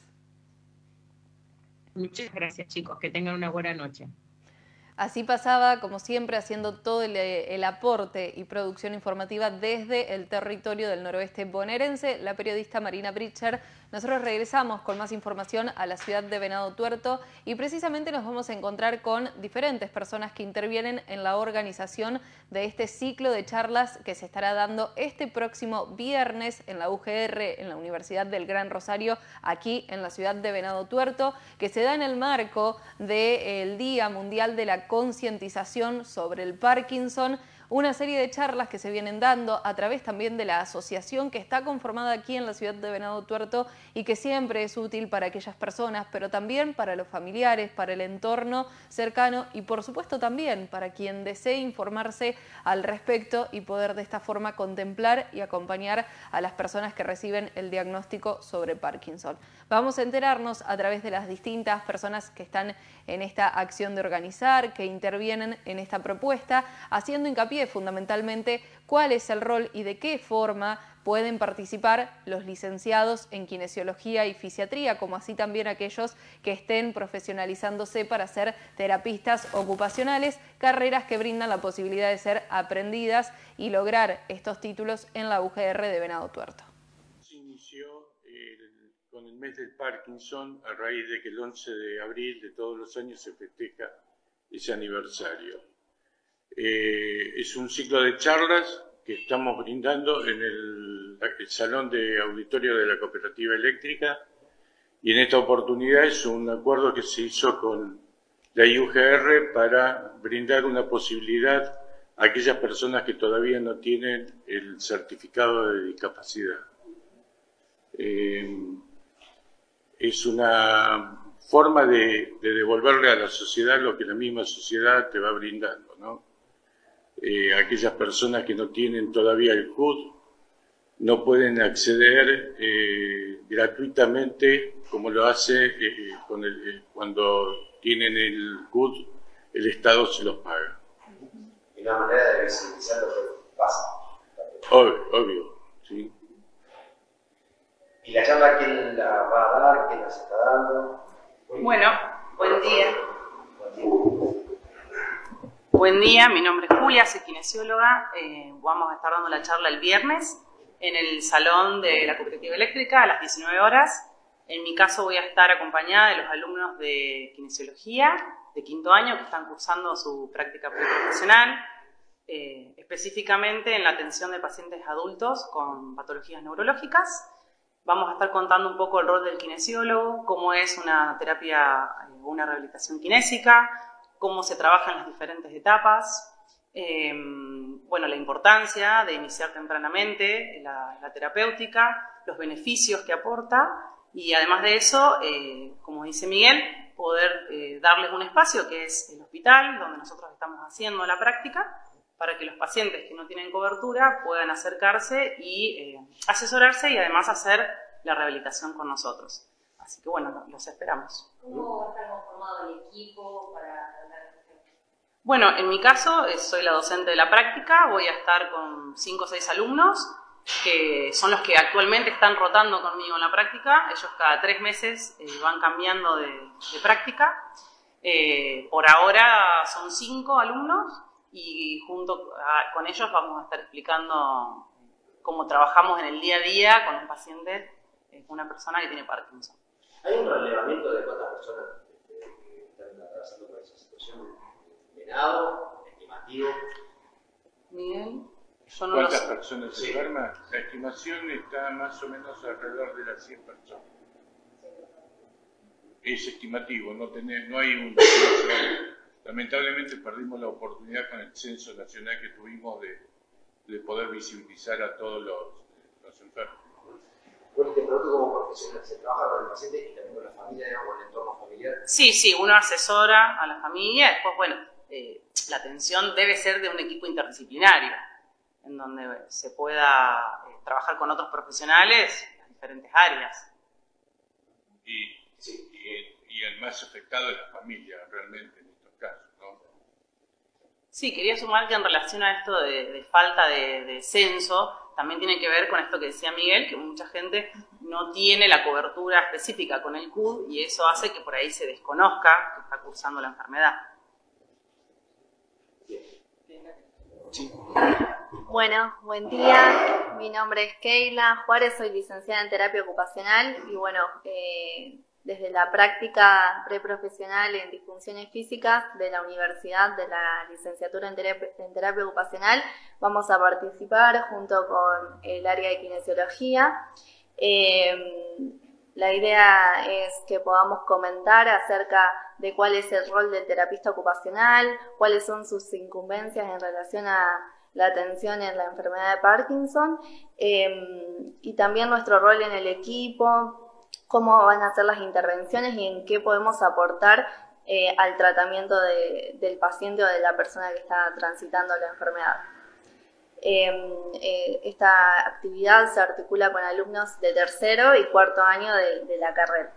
Muchas gracias, chicos. Que tengan una buena noche. Así pasaba, como siempre, haciendo todo el, el aporte y producción informativa desde el territorio del noroeste bonaerense, la periodista Marina Pritcher. Nosotros regresamos con más información a la ciudad de Venado Tuerto y precisamente nos vamos a encontrar con diferentes personas que intervienen en la organización de este ciclo de charlas que se estará dando este próximo viernes en la U G R, en la Universidad del Gran Rosario, aquí en la ciudad de Venado Tuerto, que se da en el marco del Día Mundial de la Concientización sobre el Parkinson. Una serie de charlas que se vienen dando a través también de la asociación que está conformada aquí en la ciudad de Venado Tuerto y que siempre es útil para aquellas personas, pero también para los familiares, para el entorno cercano y por supuesto también para quien desee informarse al respecto y poder de esta forma contemplar y acompañar a las personas que reciben el diagnóstico sobre Parkinson. Vamos a enterarnos a través de las distintas personas que están en esta acción de organizar, que intervienen en esta propuesta, haciendo hincapié fundamentalmente cuál es el rol y de qué forma pueden participar los licenciados en kinesiología y fisiatría, como así también aquellos que estén profesionalizándose para ser terapistas ocupacionales, carreras que brindan la posibilidad de ser aprendidas y lograr estos títulos en la U G R de Venado Tuerto. Se inició el, con el mes del Parkinson a raíz de que el once de abril de todos los años se festeja ese aniversario. Eh, es un ciclo de charlas que estamos brindando en el, el Salón de Auditorio de la Cooperativa Eléctrica, y en esta oportunidad es un acuerdo que se hizo con la I U G R para brindar una posibilidad a aquellas personas que todavía no tienen el certificado de discapacidad. Eh, es una forma de, de devolverle a la sociedad lo que la misma sociedad te va brindando, ¿no? Eh, aquellas personas que no tienen todavía el C U D no pueden acceder eh, gratuitamente como lo hace eh, con el, eh, cuando tienen el C U D, el Estado se los paga. Y una manera de visibilizar lo que pasa. Obvio, obvio, sí. ¿Y la charla quién la va a dar? ¿Quién la se está dando? Bueno, buen día. Buen día, mi nombre es Julia, soy kinesióloga. Eh, vamos a estar dando la charla el viernes en el Salón de la Cooperativa Eléctrica a las diecinueve horas. En mi caso voy a estar acompañada de los alumnos de kinesiología de quinto año que están cursando su práctica preprofesional, eh, específicamente en la atención de pacientes adultos con patologías neurológicas. Vamos a estar contando un poco el rol del kinesiólogo, cómo es una terapia, una rehabilitación kinésica, cómo se trabaja en las diferentes etapas, eh, bueno, la importancia de iniciar tempranamente la, la terapéutica, los beneficios que aporta y además de eso, eh, como dice Miguel, poder eh, darles un espacio que es el hospital, donde nosotros estamos haciendo la práctica, para que los pacientes que no tienen cobertura puedan acercarse y eh, asesorarse y además hacer la rehabilitación con nosotros. Así que bueno, los esperamos. ¿Cómo va a estar conformado el equipo para tratar este tema? Bueno, en mi caso soy la docente de la práctica, voy a estar con cinco o seis alumnos, que son los que actualmente están rotando conmigo en la práctica. Ellos cada tres meses eh, van cambiando de, de práctica. Eh, por ahora son cinco alumnos y junto a, con ellos vamos a estar explicando cómo trabajamos en el día a día con un paciente, eh, una persona que tiene Parkinson. ¿Hay un relevamiento de cuántas personas que están atravesando por esa situación? ¿Venado? ¿Estimativo? Miguel, yo no ¿Cuántas lo sé. personas se enferman? La estimación está más o menos alrededor de las cien personas. Es estimativo, no, tener, no hay un censo. Lamentablemente perdimos la oportunidad con el censo nacional que tuvimos de, de poder visibilizar a todos los, los enfermos. Bueno, te pregunto como profesional, ¿se trabaja con el paciente y también con la familia, digamos, con el entorno familiar? Sí, sí, uno asesora a la familia, después, bueno, eh, la atención debe ser de un equipo interdisciplinario, en donde se pueda eh, trabajar con otros profesionales en las diferentes áreas. Y, sí. y, y el más afectado es la familia, realmente, en estos casos, ¿no? Sí, quería sumar que en relación a esto de, de falta de, de censo, también tiene que ver con esto que decía Miguel, que mucha gente no tiene la cobertura específica con el C U D y eso hace que por ahí se desconozca que está cursando la enfermedad. Sí. Bueno, buen día. Mi nombre es Keila Juárez, soy licenciada en terapia ocupacional y bueno, eh, desde la práctica preprofesional en disfunciones físicas de la Universidad de la Licenciatura en Terapia, en terapia Ocupacional vamos a participar junto con el área de kinesiología. Eh, la idea es que podamos comentar acerca de cuál es el rol del terapista ocupacional, cuáles son sus incumbencias en relación a la atención en la enfermedad de Parkinson eh, y también nuestro rol en el equipo, cómo van a ser las intervenciones y en qué podemos aportar eh, al tratamiento de, del paciente o de la persona que está transitando la enfermedad. Eh, eh, esta actividad se articula con alumnos de tercero y cuarto año de, de la carrera.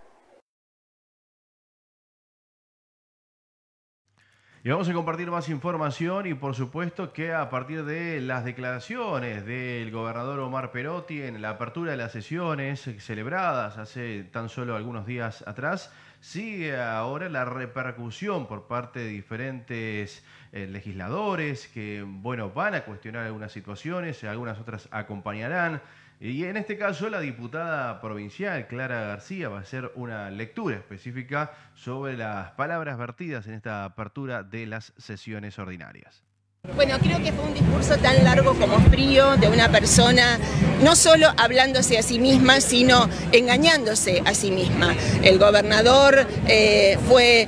Y vamos a compartir más información y por supuesto que a partir de las declaraciones del gobernador Omar Perotti en la apertura de las sesiones celebradas hace tan solo algunos días atrás, sigue ahora la repercusión por parte de diferentes eh, legisladores que, bueno, van a cuestionar algunas situaciones, algunas otras acompañarán. Y en este caso la diputada provincial Clara García va a hacer una lectura específica sobre las palabras vertidas en esta apertura de las sesiones ordinarias. Bueno, creo que fue un discurso tan largo como frío de una persona no solo hablándose a sí misma, sino engañándose a sí misma. El gobernador eh, fue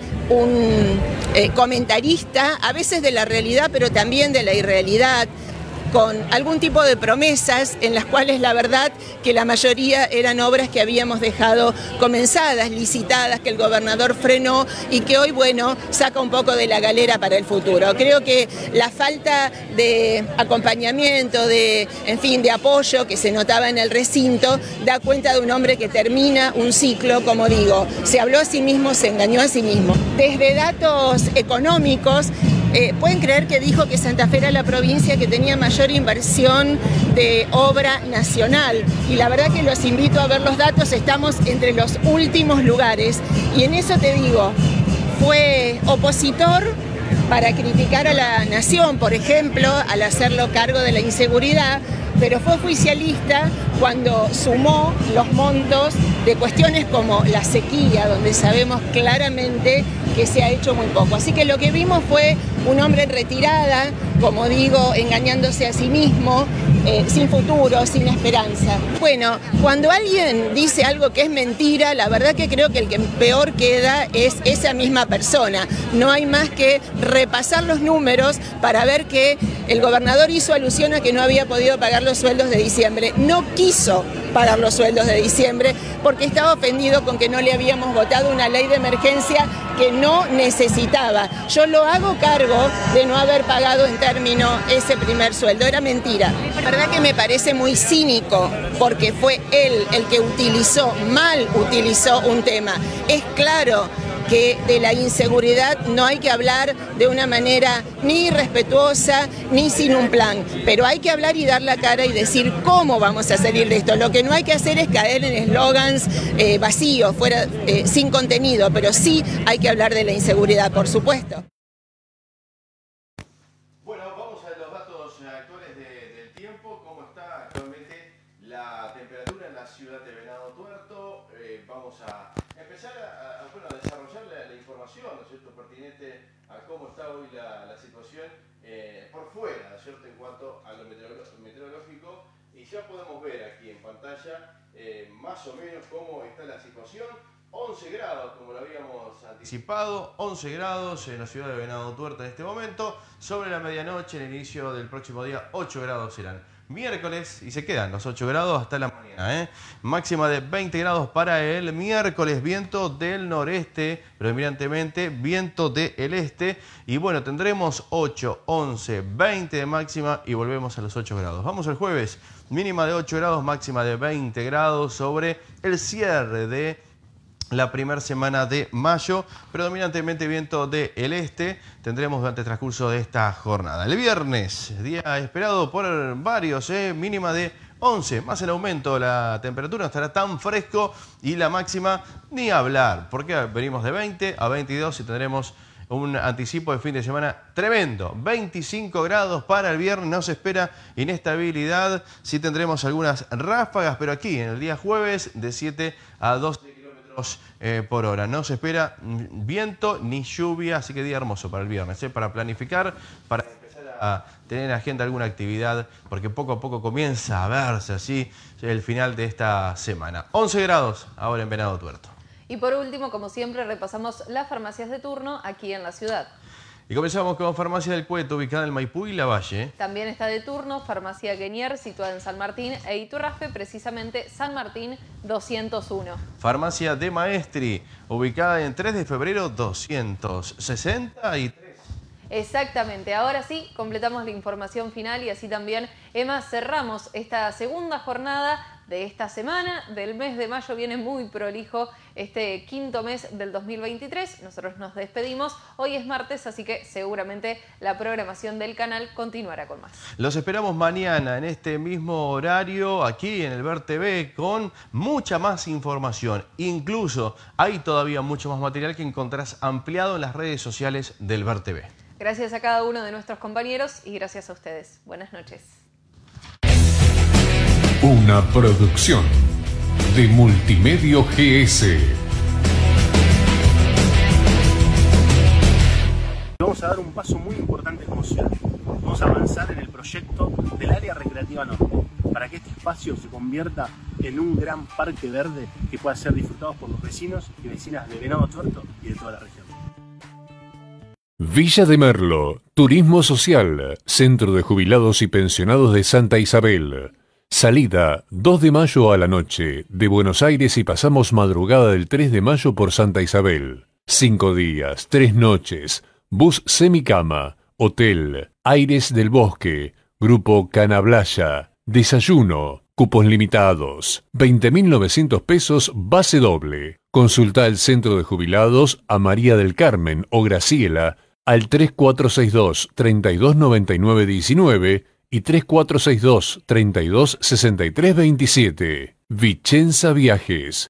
un eh, comentarista, a veces de la realidad, pero también de la irrealidad, con algún tipo de promesas en las cuales la verdad que la mayoría eran obras que habíamos dejado comenzadas, licitadas, que el gobernador frenó y que hoy, bueno, saca un poco de la galera para el futuro. Creo que la falta de acompañamiento, de, en fin, de apoyo que se notaba en el recinto, da cuenta de un hombre que termina un ciclo, como digo, se habló a sí mismo, se engañó a sí mismo. Desde datos económicos, Eh, ¿pueden creer que dijo que Santa Fe era la provincia que tenía mayor inversión de obra nacional? Y la verdad que los invito a ver los datos, estamos entre los últimos lugares. Y en eso te digo, fue opositor para criticar a la nación, por ejemplo, al hacerlo cargo de la inseguridad, pero fue oficialista cuando sumó los montos de cuestiones como la sequía, donde sabemos claramente que se ha hecho muy poco. Así que lo que vimos fue un hombre en retirada, como digo, engañándose a sí mismo, eh, sin futuro, sin esperanza. Bueno, cuando alguien dice algo que es mentira, la verdad que creo que el que peor queda es esa misma persona. No hay más que repasar los números para ver que el gobernador hizo alusión a que no había podido pagar los sueldos de diciembre. No quiso pagar los sueldos de diciembre porque estaba ofendido con que no le habíamos votado una ley de emergencia que no necesitaba. Yo lo hago cargo de no haber pagado en término ese primer sueldo. Era mentira. La verdad que me parece muy cínico porque fue él el que utilizó, mal utilizó un tema. Es claro que de la inseguridad no hay que hablar de una manera ni respetuosa ni sin un plan, pero hay que hablar y dar la cara y decir cómo vamos a salir de esto. Lo que no hay que hacer es caer en eslogans eh, vacíos, fuera, eh, sin contenido, pero sí hay que hablar de la inseguridad, por supuesto. Bueno, vamos a los datos actuales de, del tiempo. ¿Cómo está actualmente la temperatura en la ciudad de Venado Tuerto? Eh, vamos a empezar a, a, bueno, a desarrollar la, la información, ¿no es cierto?, pertinente a cómo está hoy la, la situación eh, por fuera, ¿no es cierto?, en cuanto a lo meteorológico. Y ya podemos ver aquí en pantalla eh, más o menos cómo está la situación. once grados, como lo habíamos anticipado, once grados en la ciudad de Venado Tuerto en este momento. Sobre la medianoche, en el inicio del próximo día, ocho grados serán. Miércoles, y se quedan los ocho grados hasta la mañana, ¿eh? Máxima de veinte grados para el miércoles, viento del noreste, predominantemente viento del este. Y bueno, tendremos ocho, once, veinte de máxima y volvemos a los ocho grados. Vamos al jueves, mínima de ocho grados, máxima de veinte grados sobre el cierre de la primera semana de mayo, predominantemente viento del este, tendremos durante el transcurso de esta jornada. El viernes, día esperado por varios, eh, mínima de once, más en aumento la temperatura, no estará tan fresco y la máxima ni hablar, porque venimos de veinte a veintidós y tendremos un anticipo de fin de semana tremendo. veinticinco grados para el viernes, no se espera inestabilidad, sí tendremos algunas ráfagas, pero aquí en el día jueves de siete a doce Eh, por hora. No se espera viento ni lluvia, así que día hermoso para el viernes, ¿eh? Para planificar, para empezar a tener en agenda alguna actividad, porque poco a poco comienza a verse así el final de esta semana. once grados ahora en Venado Tuerto. Y por último, como siempre, repasamos las farmacias de turno aquí en la ciudad. Y comenzamos con Farmacia del Cueto, ubicada en Maipú y Lavalle. También está de turno Farmacia Guenier, situada en San Martín e Iturraspe, precisamente San Martín doscientos uno. Farmacia de Maestri, ubicada en tres de febrero doscientos sesenta y tres. Exactamente, ahora sí, completamos la información final y así también, Emma, cerramos esta segunda jornada de esta semana, del mes de mayo. Viene muy prolijo este quinto mes del dos mil veintitrés. Nosotros nos despedimos. Hoy es martes, así que seguramente la programación del canal continuará con más. Los esperamos mañana en este mismo horario, aquí en el Ver T V, con mucha más información. Incluso hay todavía mucho más material que encontrarás ampliado en las redes sociales del Ver T V. Gracias a cada uno de nuestros compañeros y gracias a ustedes. Buenas noches. Una producción de Multimedio G S. Vamos a dar un paso muy importante como ciudad. Vamos a avanzar en el proyecto del área recreativa norte, para que este espacio se convierta en un gran parque verde que pueda ser disfrutado por los vecinos y vecinas de Venado Tuerto y de toda la región. Villa de Merlo, Turismo Social, Centro de Jubilados y Pensionados de Santa Isabel. Salida dos de mayo a la noche, de Buenos Aires y pasamos madrugada del tres de mayo por Santa Isabel. Cinco días, tres noches, bus semicama, hotel, Aires del Bosque, Grupo Canablaya, desayuno, cupos limitados, veinte mil novecientos pesos base doble. Consulta el Centro de Jubilados a María del Carmen o Graciela al tres cuatro seis dos, tres dos nueve nueve uno nueve y tres cuatro seis dos, tres dos seis tres dos siete. Vicenza Viajes,